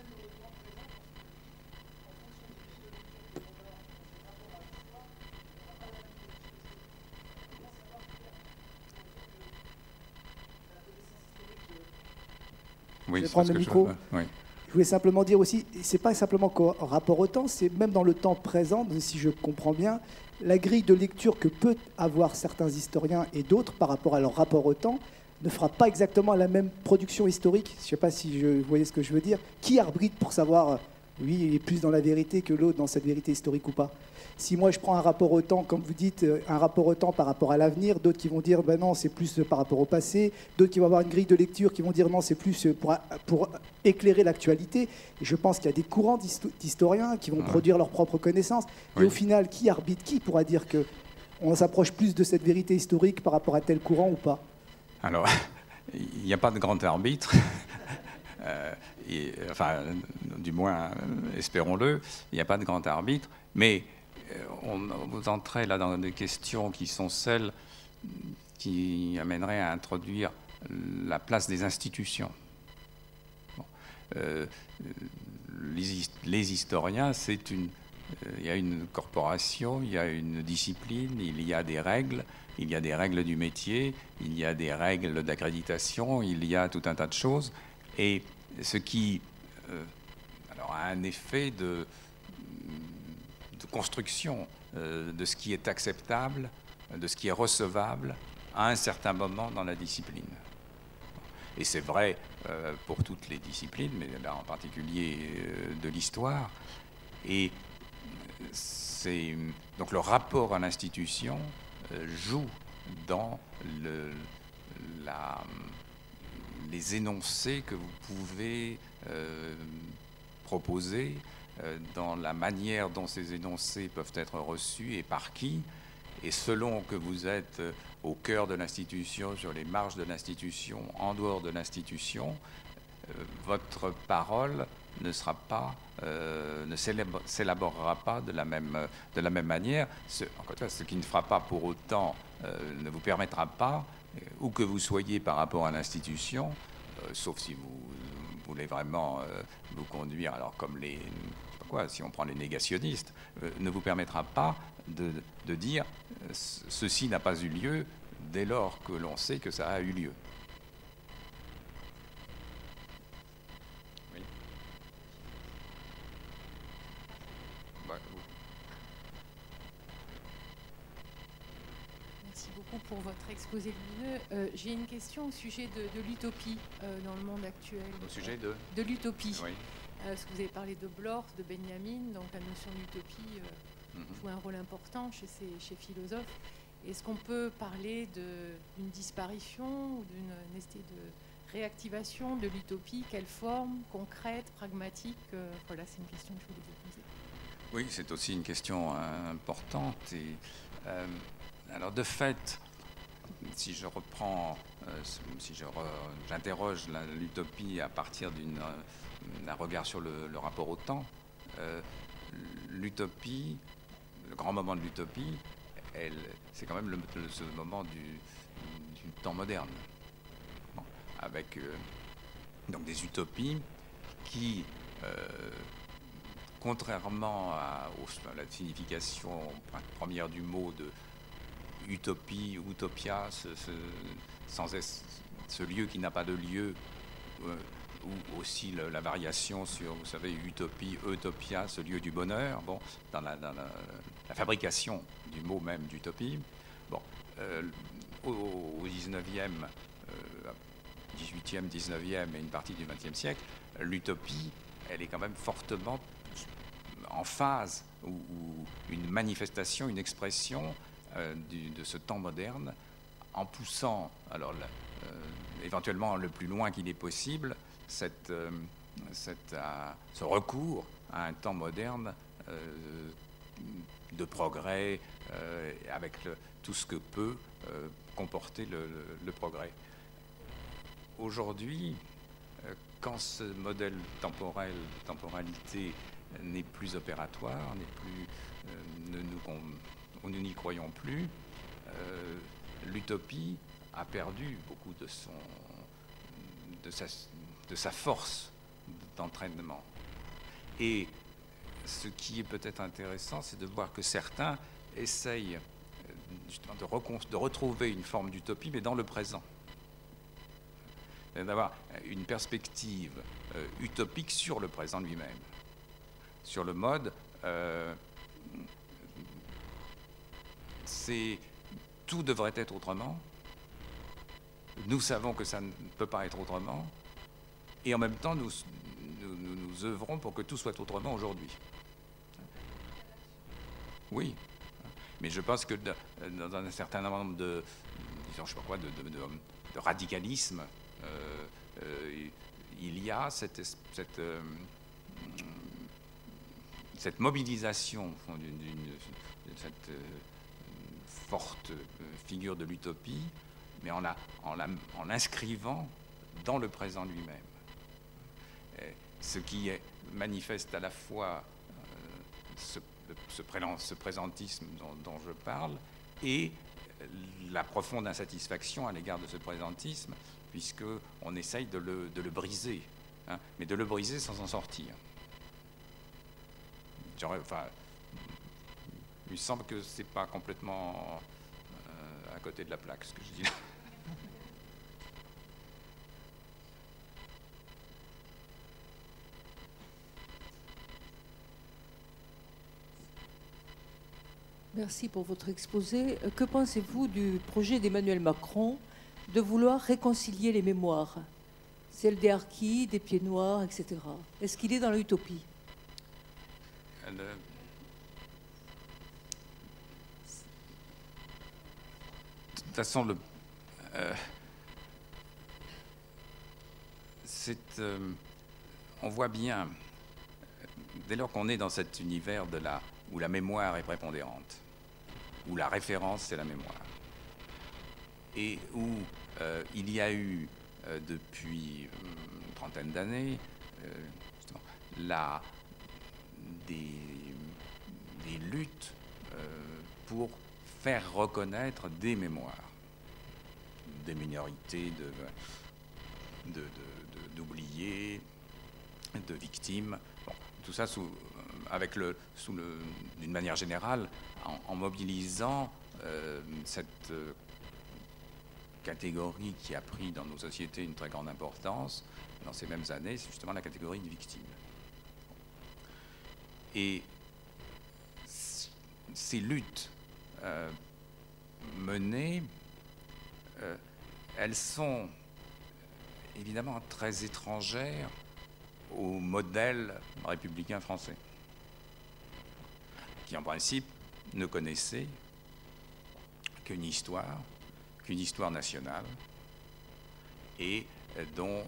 Oui, je vais prendre le micro. Oui. Je voulais simplement dire aussi, c'est pas simplement qu'en rapport au temps, c'est même dans le temps présent, si je comprends bien, la grille de lecture que peuvent avoir certains historiens et d'autres par rapport à leur rapport au temps ne fera pas exactement la même production historique. Je ne sais pas si vous voyez ce que je veux dire. Qui arbitre pour savoir, lui, il est plus dans la vérité que l'autre dans cette vérité historique ou pas? Si moi je prends un rapport au temps, comme vous dites, un rapport au temps par rapport à l'avenir, d'autres qui vont dire ben non, c'est plus par rapport au passé, d'autres qui vont avoir une grille de lecture qui vont dire non, c'est plus pour éclairer l'actualité. Et je pense qu'il y a des courants d'historiens qui vont produire leurs propres connaissances. Et au final, qui arbitre? Qui pourra dire qu'on s'approche plus de cette vérité historique par rapport à tel courant ou pas? Alors, il n'y a pas de grand arbitre. Enfin, du moins, espérons-le, il n'y a pas de grand arbitre. Mais vous entrez là dans des questions qui sont celles qui amèneraient à introduire la place des institutions. Bon. Les historiens, il y a une corporation, il y a une discipline, il y a des règles. Il y a des règles du métier, il y a des règles d'accréditation, il y a tout un tas de choses. Et ce qui alors a un effet de construction de ce qui est acceptable, de ce qui est recevable à un certain moment dans la discipline. Et c'est vrai pour toutes les disciplines, mais là en particulier de l'histoire. Et donc le rapport à l'institution joue dans les énoncés que vous pouvez proposer, dans la manière dont ces énoncés peuvent être reçus et par qui. Et selon que vous êtes au cœur de l'institution, sur les marges de l'institution, en dehors de l'institution, votre parole ne s'élaborera pas de la même manière. Ce qui ne fera pas pour autant, ne vous permettra pas, où que vous soyez par rapport à l'institution, sauf si vous voulez vraiment vous conduire, alors comme si on prend les négationnistes, ne vous permettra pas de dire ceci n'a pas eu lieu dès lors que l'on sait que ça a eu lieu. Merci beaucoup pour votre exposé lumineux. J'ai une question au sujet de l'utopie dans le monde actuel. Au sujet de l'utopie. Oui. Parce que vous avez parlé de Bloch, de Benjamin, donc la notion d'utopie joue un rôle important chez ces philosophes. Est-ce qu'on peut parler d'une disparition ou d'une espèce de réactivation de l'utopie? Quelle forme concrète, pragmatique? Voilà, c'est une question que je voulais vous poser. Oui, c'est aussi une question importante. Alors de fait, si je reprends, j'interroge l'utopie à partir d'un regard sur le rapport au temps, l'utopie, le grand moment de l'utopie, c'est quand même ce moment du temps moderne, bon, avec donc des utopies qui, contrairement à la signification première du mot de utopie, utopia, ce lieu qui n'a pas de lieu, ou aussi la variation sur, vous savez, utopie, utopia, ce lieu du bonheur, bon, dans la fabrication du mot même d'utopie. Bon, au 19e, 18e, 19e et une partie du 20e siècle, l'utopie, elle est quand même fortement en phase, ou une manifestation, une expression de ce temps moderne, en poussant, alors éventuellement le plus loin qu'il est possible, ce recours à un temps moderne de progrès, avec tout ce que peut comporter le progrès. Aujourd'hui, quand ce modèle temporalité n'est plus opératoire, nous n'y croyons plus, l'utopie a perdu beaucoup de sa force d'entraînement. Et ce qui est peut-être intéressant, c'est de voir que certains essayent justement de retrouver une forme d'utopie, mais dans le présent. D'avoir une perspective utopique sur le présent lui-même. Sur le mode, tout devrait être autrement. Nous savons que ça ne peut pas être autrement. Et en même temps, nous œuvrons pour que tout soit autrement aujourd'hui. Oui. Mais je pense que dans un certain nombre de, disons, je sais pas quoi, de radicalisme, il y a cette mobilisation de cette forte figure de l'utopie, mais en l'inscrivant dans le présent lui-même. Ce qui manifeste à la fois ce présentisme dont je parle et la profonde insatisfaction à l'égard de ce présentisme, puisqu'on essaye de le briser, hein, mais de le briser sans en sortir. Enfin, il me semble que c'est pas complètement à côté de la plaque, ce que je dis là. Merci pour votre exposé. Que pensez-vous du projet d'Emmanuel Macron de vouloir réconcilier les mémoires, celles des harkis, des pieds noirs, etc. Est-ce qu'il est dans l'utopie? De toute façon, on voit bien, dès lors qu'on est dans cet univers où la mémoire est prépondérante, où la référence c'est la mémoire, et où il y a eu depuis une trentaine d'années des luttes pour faire reconnaître des mémoires, des minorités, d'oubliés, de victimes. Bon, tout ça d'une manière générale, en mobilisant cette catégorie qui a pris dans nos sociétés une très grande importance dans ces mêmes années, c'est justement la catégorie de victimes. Et ces luttes menées, elles sont évidemment très étrangères au modèle républicain français, qui en principe ne connaissait qu'une histoire nationale, et dont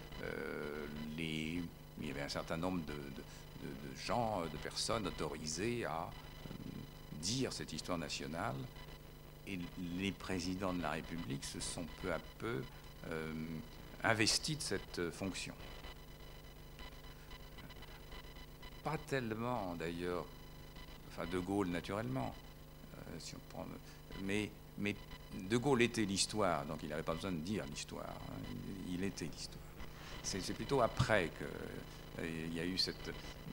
il y avait un certain nombre de gens, de personnes autorisées à dire cette histoire nationale, et les présidents de la République se sont peu à peu investis de cette fonction. Pas tellement d'ailleurs, enfin De Gaulle naturellement, si on prend, mais De Gaulle était l'histoire, donc il n'avait pas besoin de dire l'histoire, hein, il était l'histoire. C'est plutôt après qu'il y a eu cette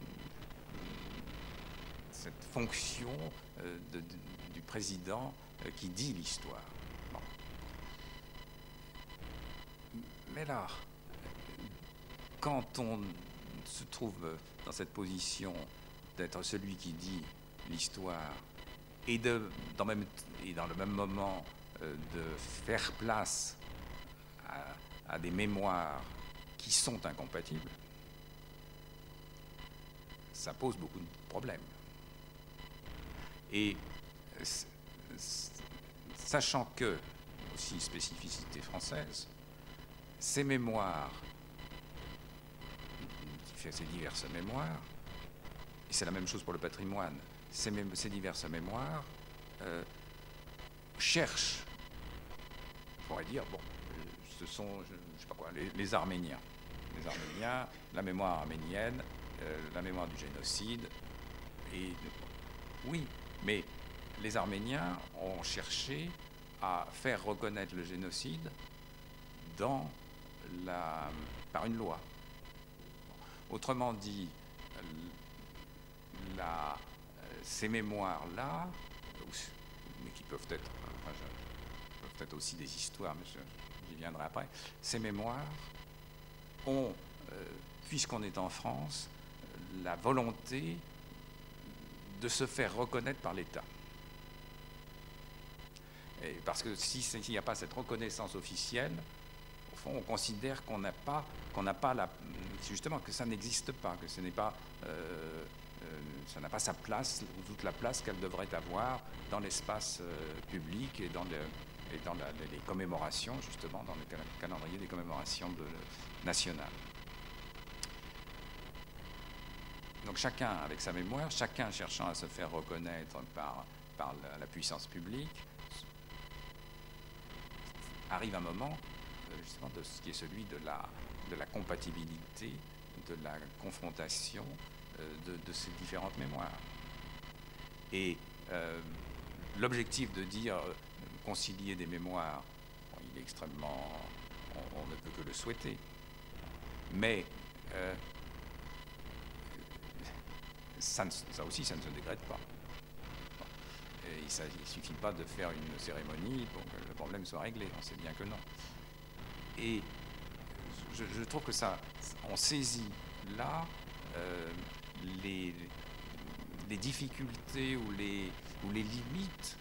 fonction du président qui dit l'histoire. Bon. Mais là, quand on se trouve dans cette position d'être celui qui dit l'histoire et dans le même moment de faire place à des mémoires qui sont incompatibles, ça pose beaucoup de problèmes. Et sachant que, aussi spécificité française, ces mémoires, qui fait ces diverses mémoires, et c'est la même chose pour le patrimoine, ces diverses mémoires cherchent, on pourrait dire, bon, ce sont, je sais pas quoi, les Arméniens. Les Arméniens, la mémoire arménienne, la mémoire du génocide, et oui, mais les Arméniens ont cherché à faire reconnaître le génocide par une loi. Autrement dit, ces mémoires-là, mais qui peuvent être, peuvent être aussi des histoires, mais j'y viendrai après, ces mémoires ont, puisqu'on est en France, la volonté de se faire reconnaître par l'État. Parce que s'il n'y a pas cette reconnaissance officielle, au fond, on considère qu'on n'a pas justement, que ça n'existe pas, que ce n'est pas, ça n'a pas sa place, ou toute la place qu'elle devrait avoir dans l'espace public et dans les commémorations, justement, dans le calendrier des commémorations nationales. Donc chacun avec sa mémoire, chacun cherchant à se faire reconnaître par la puissance publique, arrive un moment, justement, de ce qui est celui de la compatibilité, de la confrontation de ces différentes mémoires. Et l'objectif de dire concilier des mémoires, bon, il est extrêmement, on ne peut que le souhaiter, mais ça aussi, ça ne se décrète pas. Il ne suffit pas de faire une cérémonie pour que le problème soit réglé, on sait bien que non. Et je trouve que on saisit là les difficultés ou les limites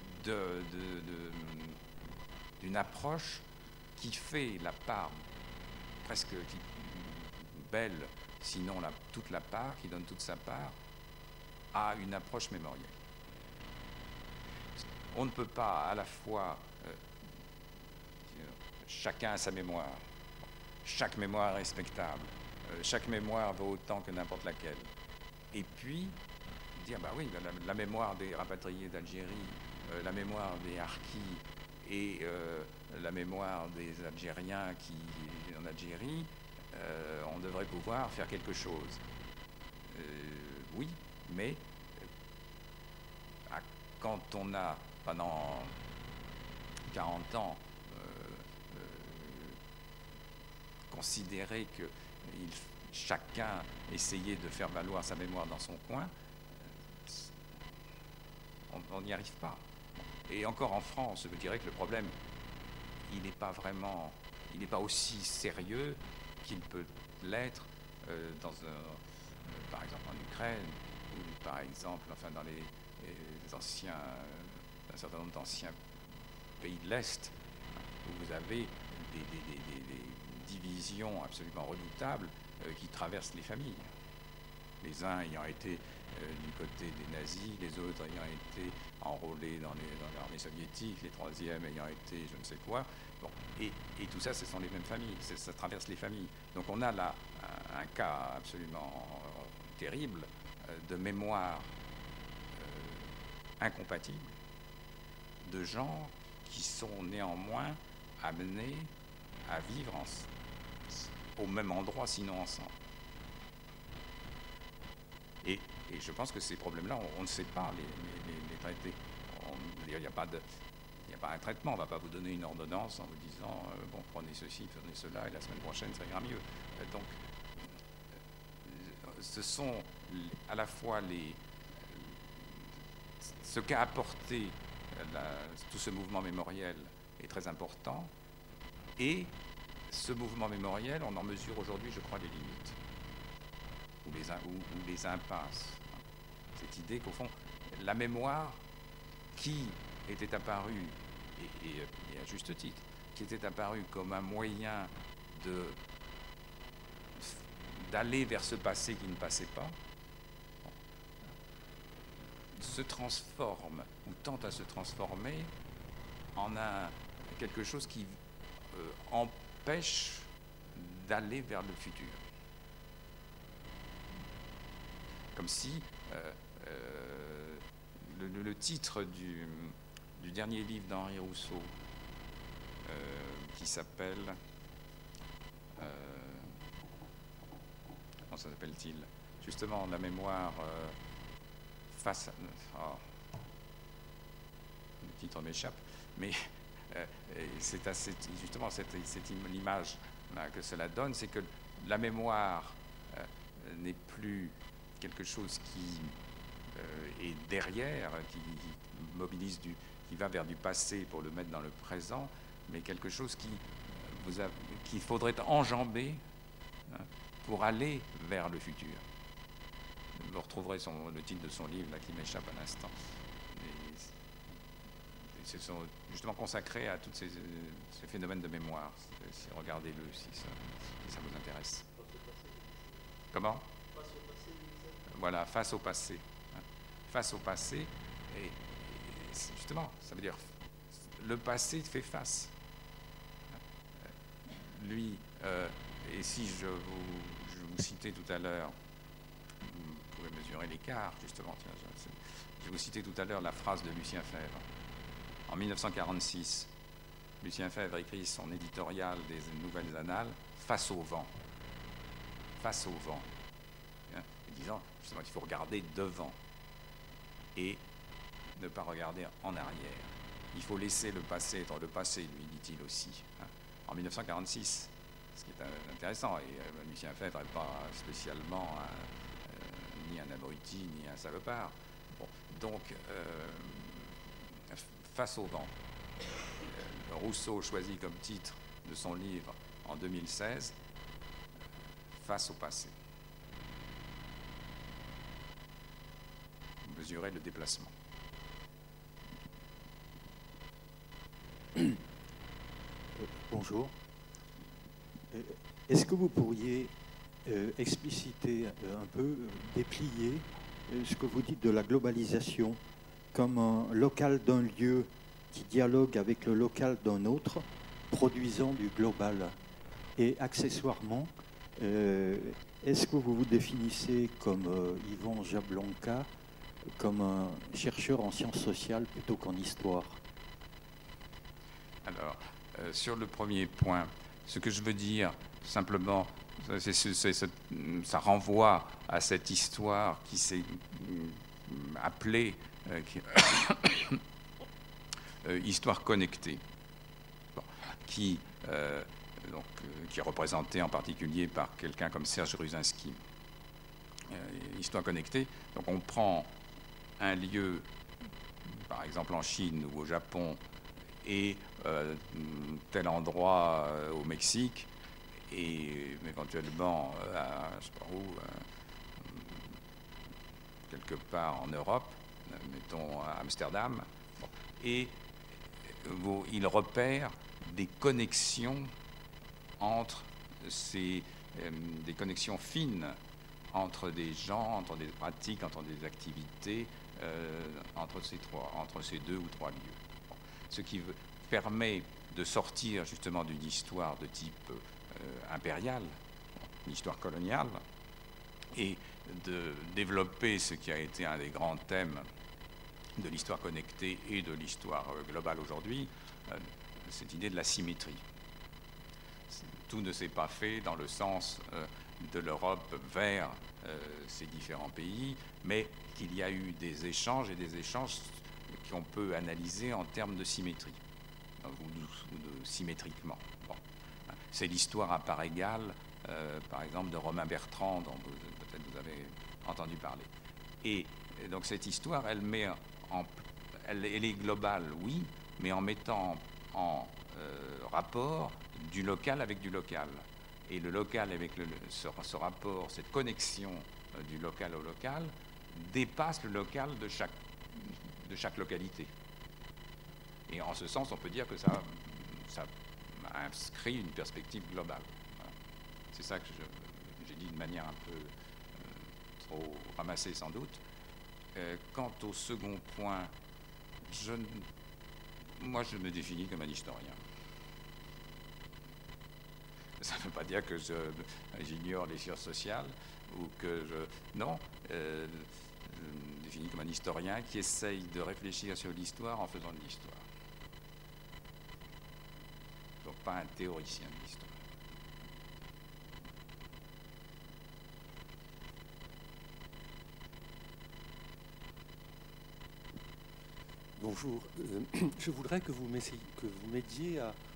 d'une approche qui fait la part presque belle, sinon toute la part, qui donne toute sa part à une approche mémorielle. On ne peut pas à la fois, chacun a sa mémoire, chaque mémoire est respectable, chaque mémoire vaut autant que n'importe laquelle. Et puis, dire, bah oui, la mémoire des rapatriés d'Algérie, la mémoire des harkis et la mémoire des Algériens en Algérie, on devrait pouvoir faire quelque chose. Oui, mais quand on a, pendant 40 ans, considéré que chacun essayait de faire valoir sa mémoire dans son coin, on n'y arrive pas. Et encore en France, je dirais que le problème, il n'est pas aussi sérieux qu'il peut l'être par exemple en Ukraine, ou par exemple, enfin dans un certain nombre d'anciens pays de l'Est, où vous avez des divisions absolument redoutables qui traversent les familles. Les uns ayant été du côté des nazis, les autres ayant été enrôlés dans l'armée soviétique, les troisièmes ayant été je ne sais quoi. Bon, et tout ça, ce sont les mêmes familles, ça traverse les familles. Donc on a là un cas absolument terrible de mémoire incompatible, de gens qui sont néanmoins amenés à vivre au même endroit, sinon ensemble. Et je pense que ces problèmes-là, on ne sait pas les traiter. Il n'y a pas un traitement, on ne va pas vous donner une ordonnance en vous disant bon, prenez ceci, prenez cela, et la semaine prochaine, ça ira mieux. Donc, ce sont à la fois ce qu'a apporté tout ce mouvement mémoriel est très important, et ce mouvement mémoriel, on en mesure aujourd'hui, je crois, les limites ou les impasses. Cette idée qu'au fond, la mémoire qui était apparue, et à juste titre, qui était apparue comme un moyen d'aller vers ce passé qui ne passait pas, se transforme, ou tente à se transformer, en quelque chose qui empêche d'aller vers le futur. comme si le titre du dernier livre d'Henri Rousseau, qui s'appelle... comment ça s'appelle-t-il? Justement, la mémoire face à... Oh, le titre m'échappe, mais c'est assez, justement cette image que cela donne, c'est que la mémoire n'est plus quelque chose qui est derrière, qui mobilise qui va vers du passé pour le mettre dans le présent, mais quelque chose qu'il faudrait enjamber, hein, pour aller vers le futur. Vous retrouverez le titre de son livre là, qui m'échappe à l'instant. Ce sont justement consacrés à tous ces phénomènes de mémoire. Regardez-le si ça vous intéresse. Comment? Voilà, face au passé. Face au passé, et justement, ça veut dire le passé fait face. Lui, et si je vous citais tout à l'heure, vous pouvez mesurer l'écart, justement, tiens, je vous citais tout à l'heure la phrase de Lucien Febvre. En 1946, Lucien Febvre écrit son éditorial des Nouvelles Annales face au vent. Face au vent. Hein, disant, justement, qu'il faut regarder devant et ne pas regarder en arrière. Il faut laisser le passé être le passé, lui dit-il aussi. Hein, en 1946, ce qui est intéressant, et Lucien Febvre n'est pas spécialement ni un abruti, ni un salopard. Bon, donc, face au vent. Rousseau choisit comme titre de son livre en 2016 Face au passé. Mesurer le déplacement. Bonjour. Est-ce que vous pourriez expliciter un peu, déplier ce que vous dites de la globalisation comme un local d'un lieu qui dialogue avec le local d'un autre, produisant du global? Et accessoirement, est-ce que vous vous définissez comme Yvon Jablonka, comme un chercheur en sciences sociales plutôt qu'en histoire? Alors, sur le premier point, ce que je veux dire, simplement, ça renvoie à cette histoire qui s'est appelée histoire connectée, bon, qui est représentée en particulier par quelqu'un comme Serge Rusinski. Histoire connectée, donc on prend un lieu, par exemple en Chine ou au Japon, et tel endroit au Mexique, et éventuellement je sais pas où, quelque part en Europe, mettons à Amsterdam, bon, et il repère des connexions entre des connexions fines entre des gens, entre des pratiques, entre des activités, entre ces deux ou trois lieux. Bon. Ce qui permet de sortir justement d'une histoire de type impérial, une histoire coloniale, et de développer ce qui a été un des grands thèmes de l'histoire connectée et de l'histoire globale aujourd'hui, cette idée de la symétrie. Tout ne s'est pas fait dans le sens de l'Europe vers ces différents pays, mais qu'il y a eu des échanges et des échanges qu'on peut analyser en termes de symétrie, ou de symétriquement. Bon. C'est l'histoire à part égale, par exemple, de Romain Bertrand, dont peut-être vous avez entendu parler. Et donc cette histoire, elle est globale, oui, mais en mettant en rapport du local avec du local. Et le local avec ce rapport, cette connexion du local au local, dépasse le local de chaque localité. Et en ce sens, on peut dire que ça inscrit une perspective globale. Voilà. C'est ça que j'ai dit de manière un peu trop ramassée sans doute. Quant au second point, moi je me définis comme un historien. Ça ne veut pas dire que j'ignore les sciences sociales ou que je... Non, je me définis comme un historien qui essaye de réfléchir sur l'histoire en faisant de l'histoire. Donc pas un théoricien de l'histoire. Bonjour, je voudrais que vous m'aidiez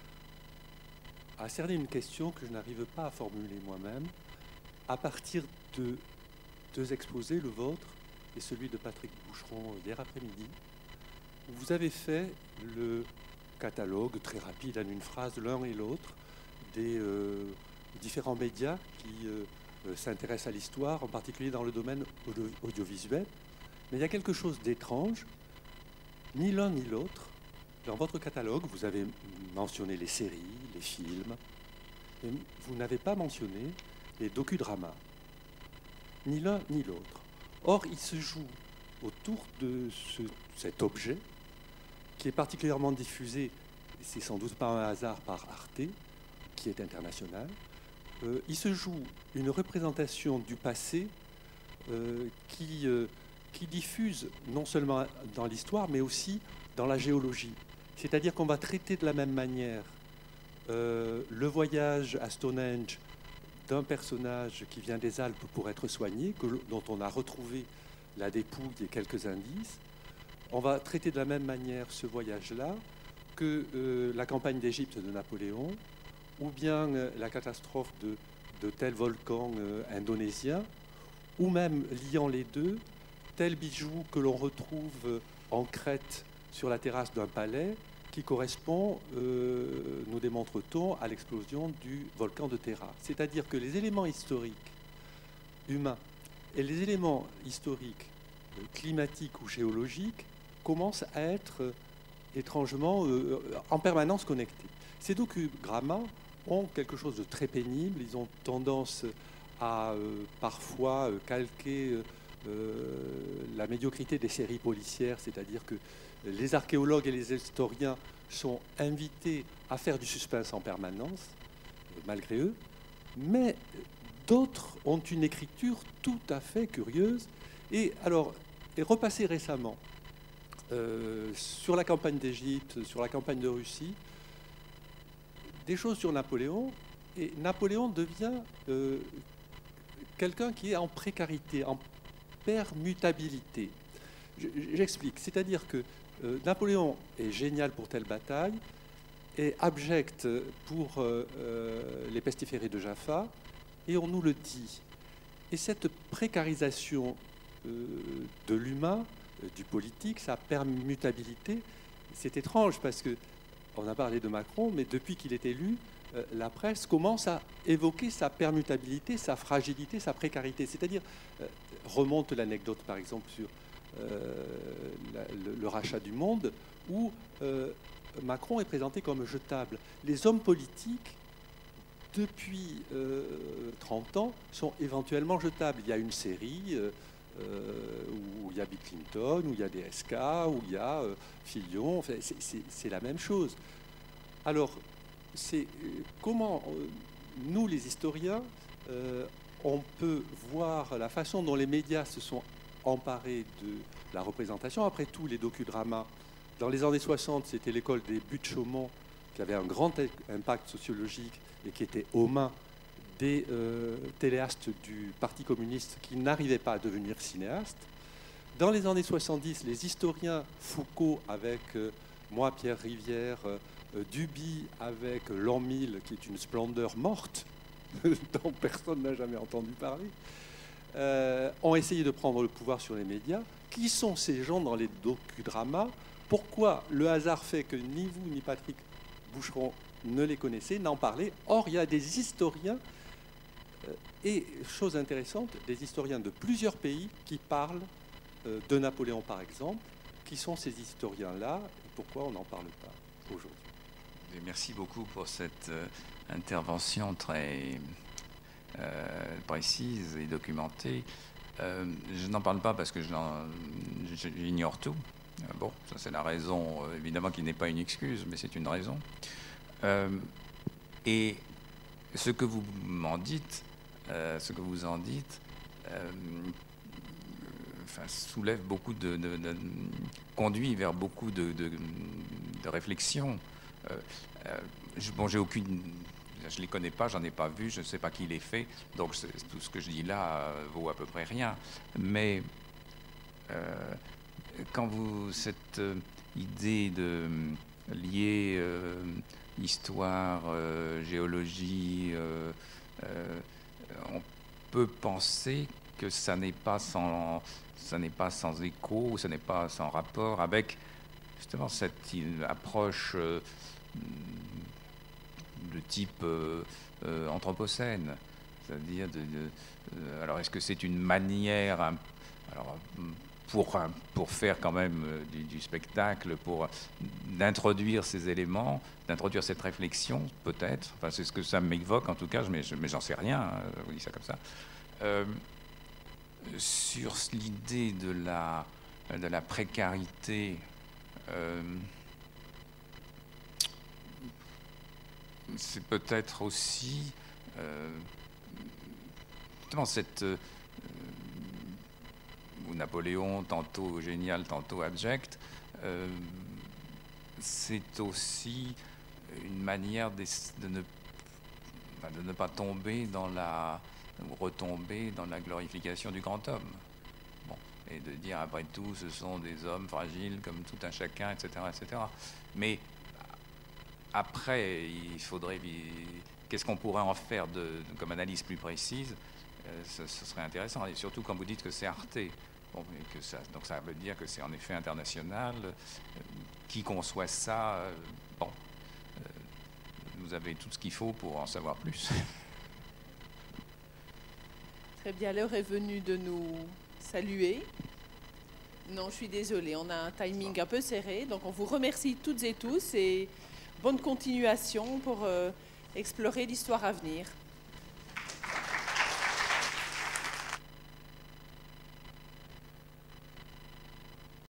à cerner une question que je n'arrive pas à formuler moi-même à partir de deux exposés, le vôtre et celui de Patrick Boucheron hier après-midi. Vous avez fait le catalogue très rapide en une phrase de l'un et l'autre des différents médias qui s'intéressent à l'histoire, en particulier dans le domaine audiovisuel. Mais il y a quelque chose d'étrange. Ni l'un ni l'autre, dans votre catalogue, vous avez mentionné les séries, les films, mais vous n'avez pas mentionné les docudramas. Ni l'un ni l'autre. Or, il se joue autour de cet objet, qui est particulièrement diffusé, c'est sans doute pas un hasard, par Arte, qui est international. Il se joue une représentation du passé qui diffuse non seulement dans l'histoire, mais aussi dans la géologie. C'est-à-dire qu'on va traiter de la même manière le voyage à Stonehenge d'un personnage qui vient des Alpes pour être soigné, dont on a retrouvé la dépouille et quelques indices. On va traiter de la même manière ce voyage-là que la campagne d'Égypte de Napoléon, ou bien la catastrophe de tel volcan indonésien, ou même liant les deux, tel bijou que l'on retrouve en Crète sur la terrasse d'un palais qui correspond, nous démontre-t-on, à l'explosion du volcan de Terra. C'est-à-dire que les éléments historiques humains et les éléments historiques climatiques ou géologiques commencent à être étrangement en permanence connectés. Ces docugrammas ont quelque chose de très pénible. Ils ont tendance à parfois calquer la médiocrité des séries policières, c'est-à-dire que les archéologues et les historiens sont invités à faire du suspense en permanence, malgré eux, mais d'autres ont une écriture tout à fait curieuse. Et alors, est repassé récemment sur la campagne d'Égypte, sur la campagne de Russie, des choses sur Napoléon, et Napoléon devient quelqu'un qui est en précarité, en permutabilité. J'explique. C'est-à-dire que Napoléon est génial pour telle bataille, est abject pour les pestiférés de Jaffa, et on nous le dit. Et cette précarisation de l'humain, du politique, sa permutabilité, c'est étrange parce que on a parlé de Macron, mais depuis qu'il est élu, la presse commence à évoquer sa permutabilité, sa fragilité, sa précarité. C'est-à-dire, remonte l'anecdote par exemple sur le rachat du Monde, où Macron est présenté comme jetable. Les hommes politiques, depuis 30 ans, sont éventuellement jetables. Il y a une série où il y a Bill Clinton, où il y a DSK, où il y a Fillon. Enfin, c'est la même chose. Alors, c'est comment nous, les historiens, on peut voir la façon dont les médias se sont emparés de la représentation. Après tout, les docudramas, dans les années 60, c'était l'école des Buttes-Chaumont qui avait un grand impact sociologique et qui était aux mains des téléastes du Parti communiste qui n'arrivaient pas à devenir cinéastes. Dans les années 70, les historiens Foucault avec moi, Pierre Rivière, Duby avec l'an 1000, qui est une splendeur morte, dont personne n'a jamais entendu parler, ont essayé de prendre le pouvoir sur les médias. Qui sont ces gens dans les docudramas? Pourquoi le hasard fait que ni vous ni Patrick Boucheron ne les connaissez, n'en parlez? Or, il y a des historiens, et chose intéressante, des historiens de plusieurs pays qui parlent de Napoléon, par exemple. Qui sont ces historiens-là et pourquoi on n'en parle pas aujourd'hui? Merci beaucoup pour cette intervention très précise et documentée. Je n'en parle pas parce que j'ignore tout. Bon, ça c'est la raison, évidemment, qui n'est pas une excuse, mais c'est une raison. Et ce que vous m'en dites, soulève beaucoup conduit vers beaucoup de réflexions. J'ai aucune... Je ne les connais pas, j'en ai pas vu, je ne sais pas qui les fait, donc tout ce que je dis là vaut à peu près rien. Mais quand cette idée de lier histoire, géologie, on peut penser que ça n'est pas sans écho, ou ça n'est pas sans rapport avec justement cette approche de type anthropocène, c'est-à-dire alors est-ce que c'est une manière pour faire quand même du spectacle, d'introduire ces éléments, d'introduire cette réflexion, peut-être, enfin c'est ce que ça m'évoque en tout cas, mais j'en sais rien, hein, je vous dis ça comme ça. Sur l'idée de la précarité, c'est peut-être aussi ou Napoléon, tantôt génial, tantôt abject, c'est aussi une manière de ne pas tomber ou retomber dans la glorification du grand homme. Bon, et de dire après tout, ce sont des hommes fragiles comme tout un chacun, etc., etc. Mais après, il faudrait... Qu'est-ce qu'on pourrait en faire comme analyse plus précise? Ce serait intéressant, et surtout quand vous dites que c'est Arte. Bon, donc ça veut dire que c'est en effet international. Qui conçoit ça? Bon, vous avez tout ce qu'il faut pour en savoir plus. Très bien, l'heure est venue de nous saluer. Non, je suis désolée, on a un timing un peu serré, donc on vous remercie toutes et tous et bonne continuation pour explorer l'histoire à venir.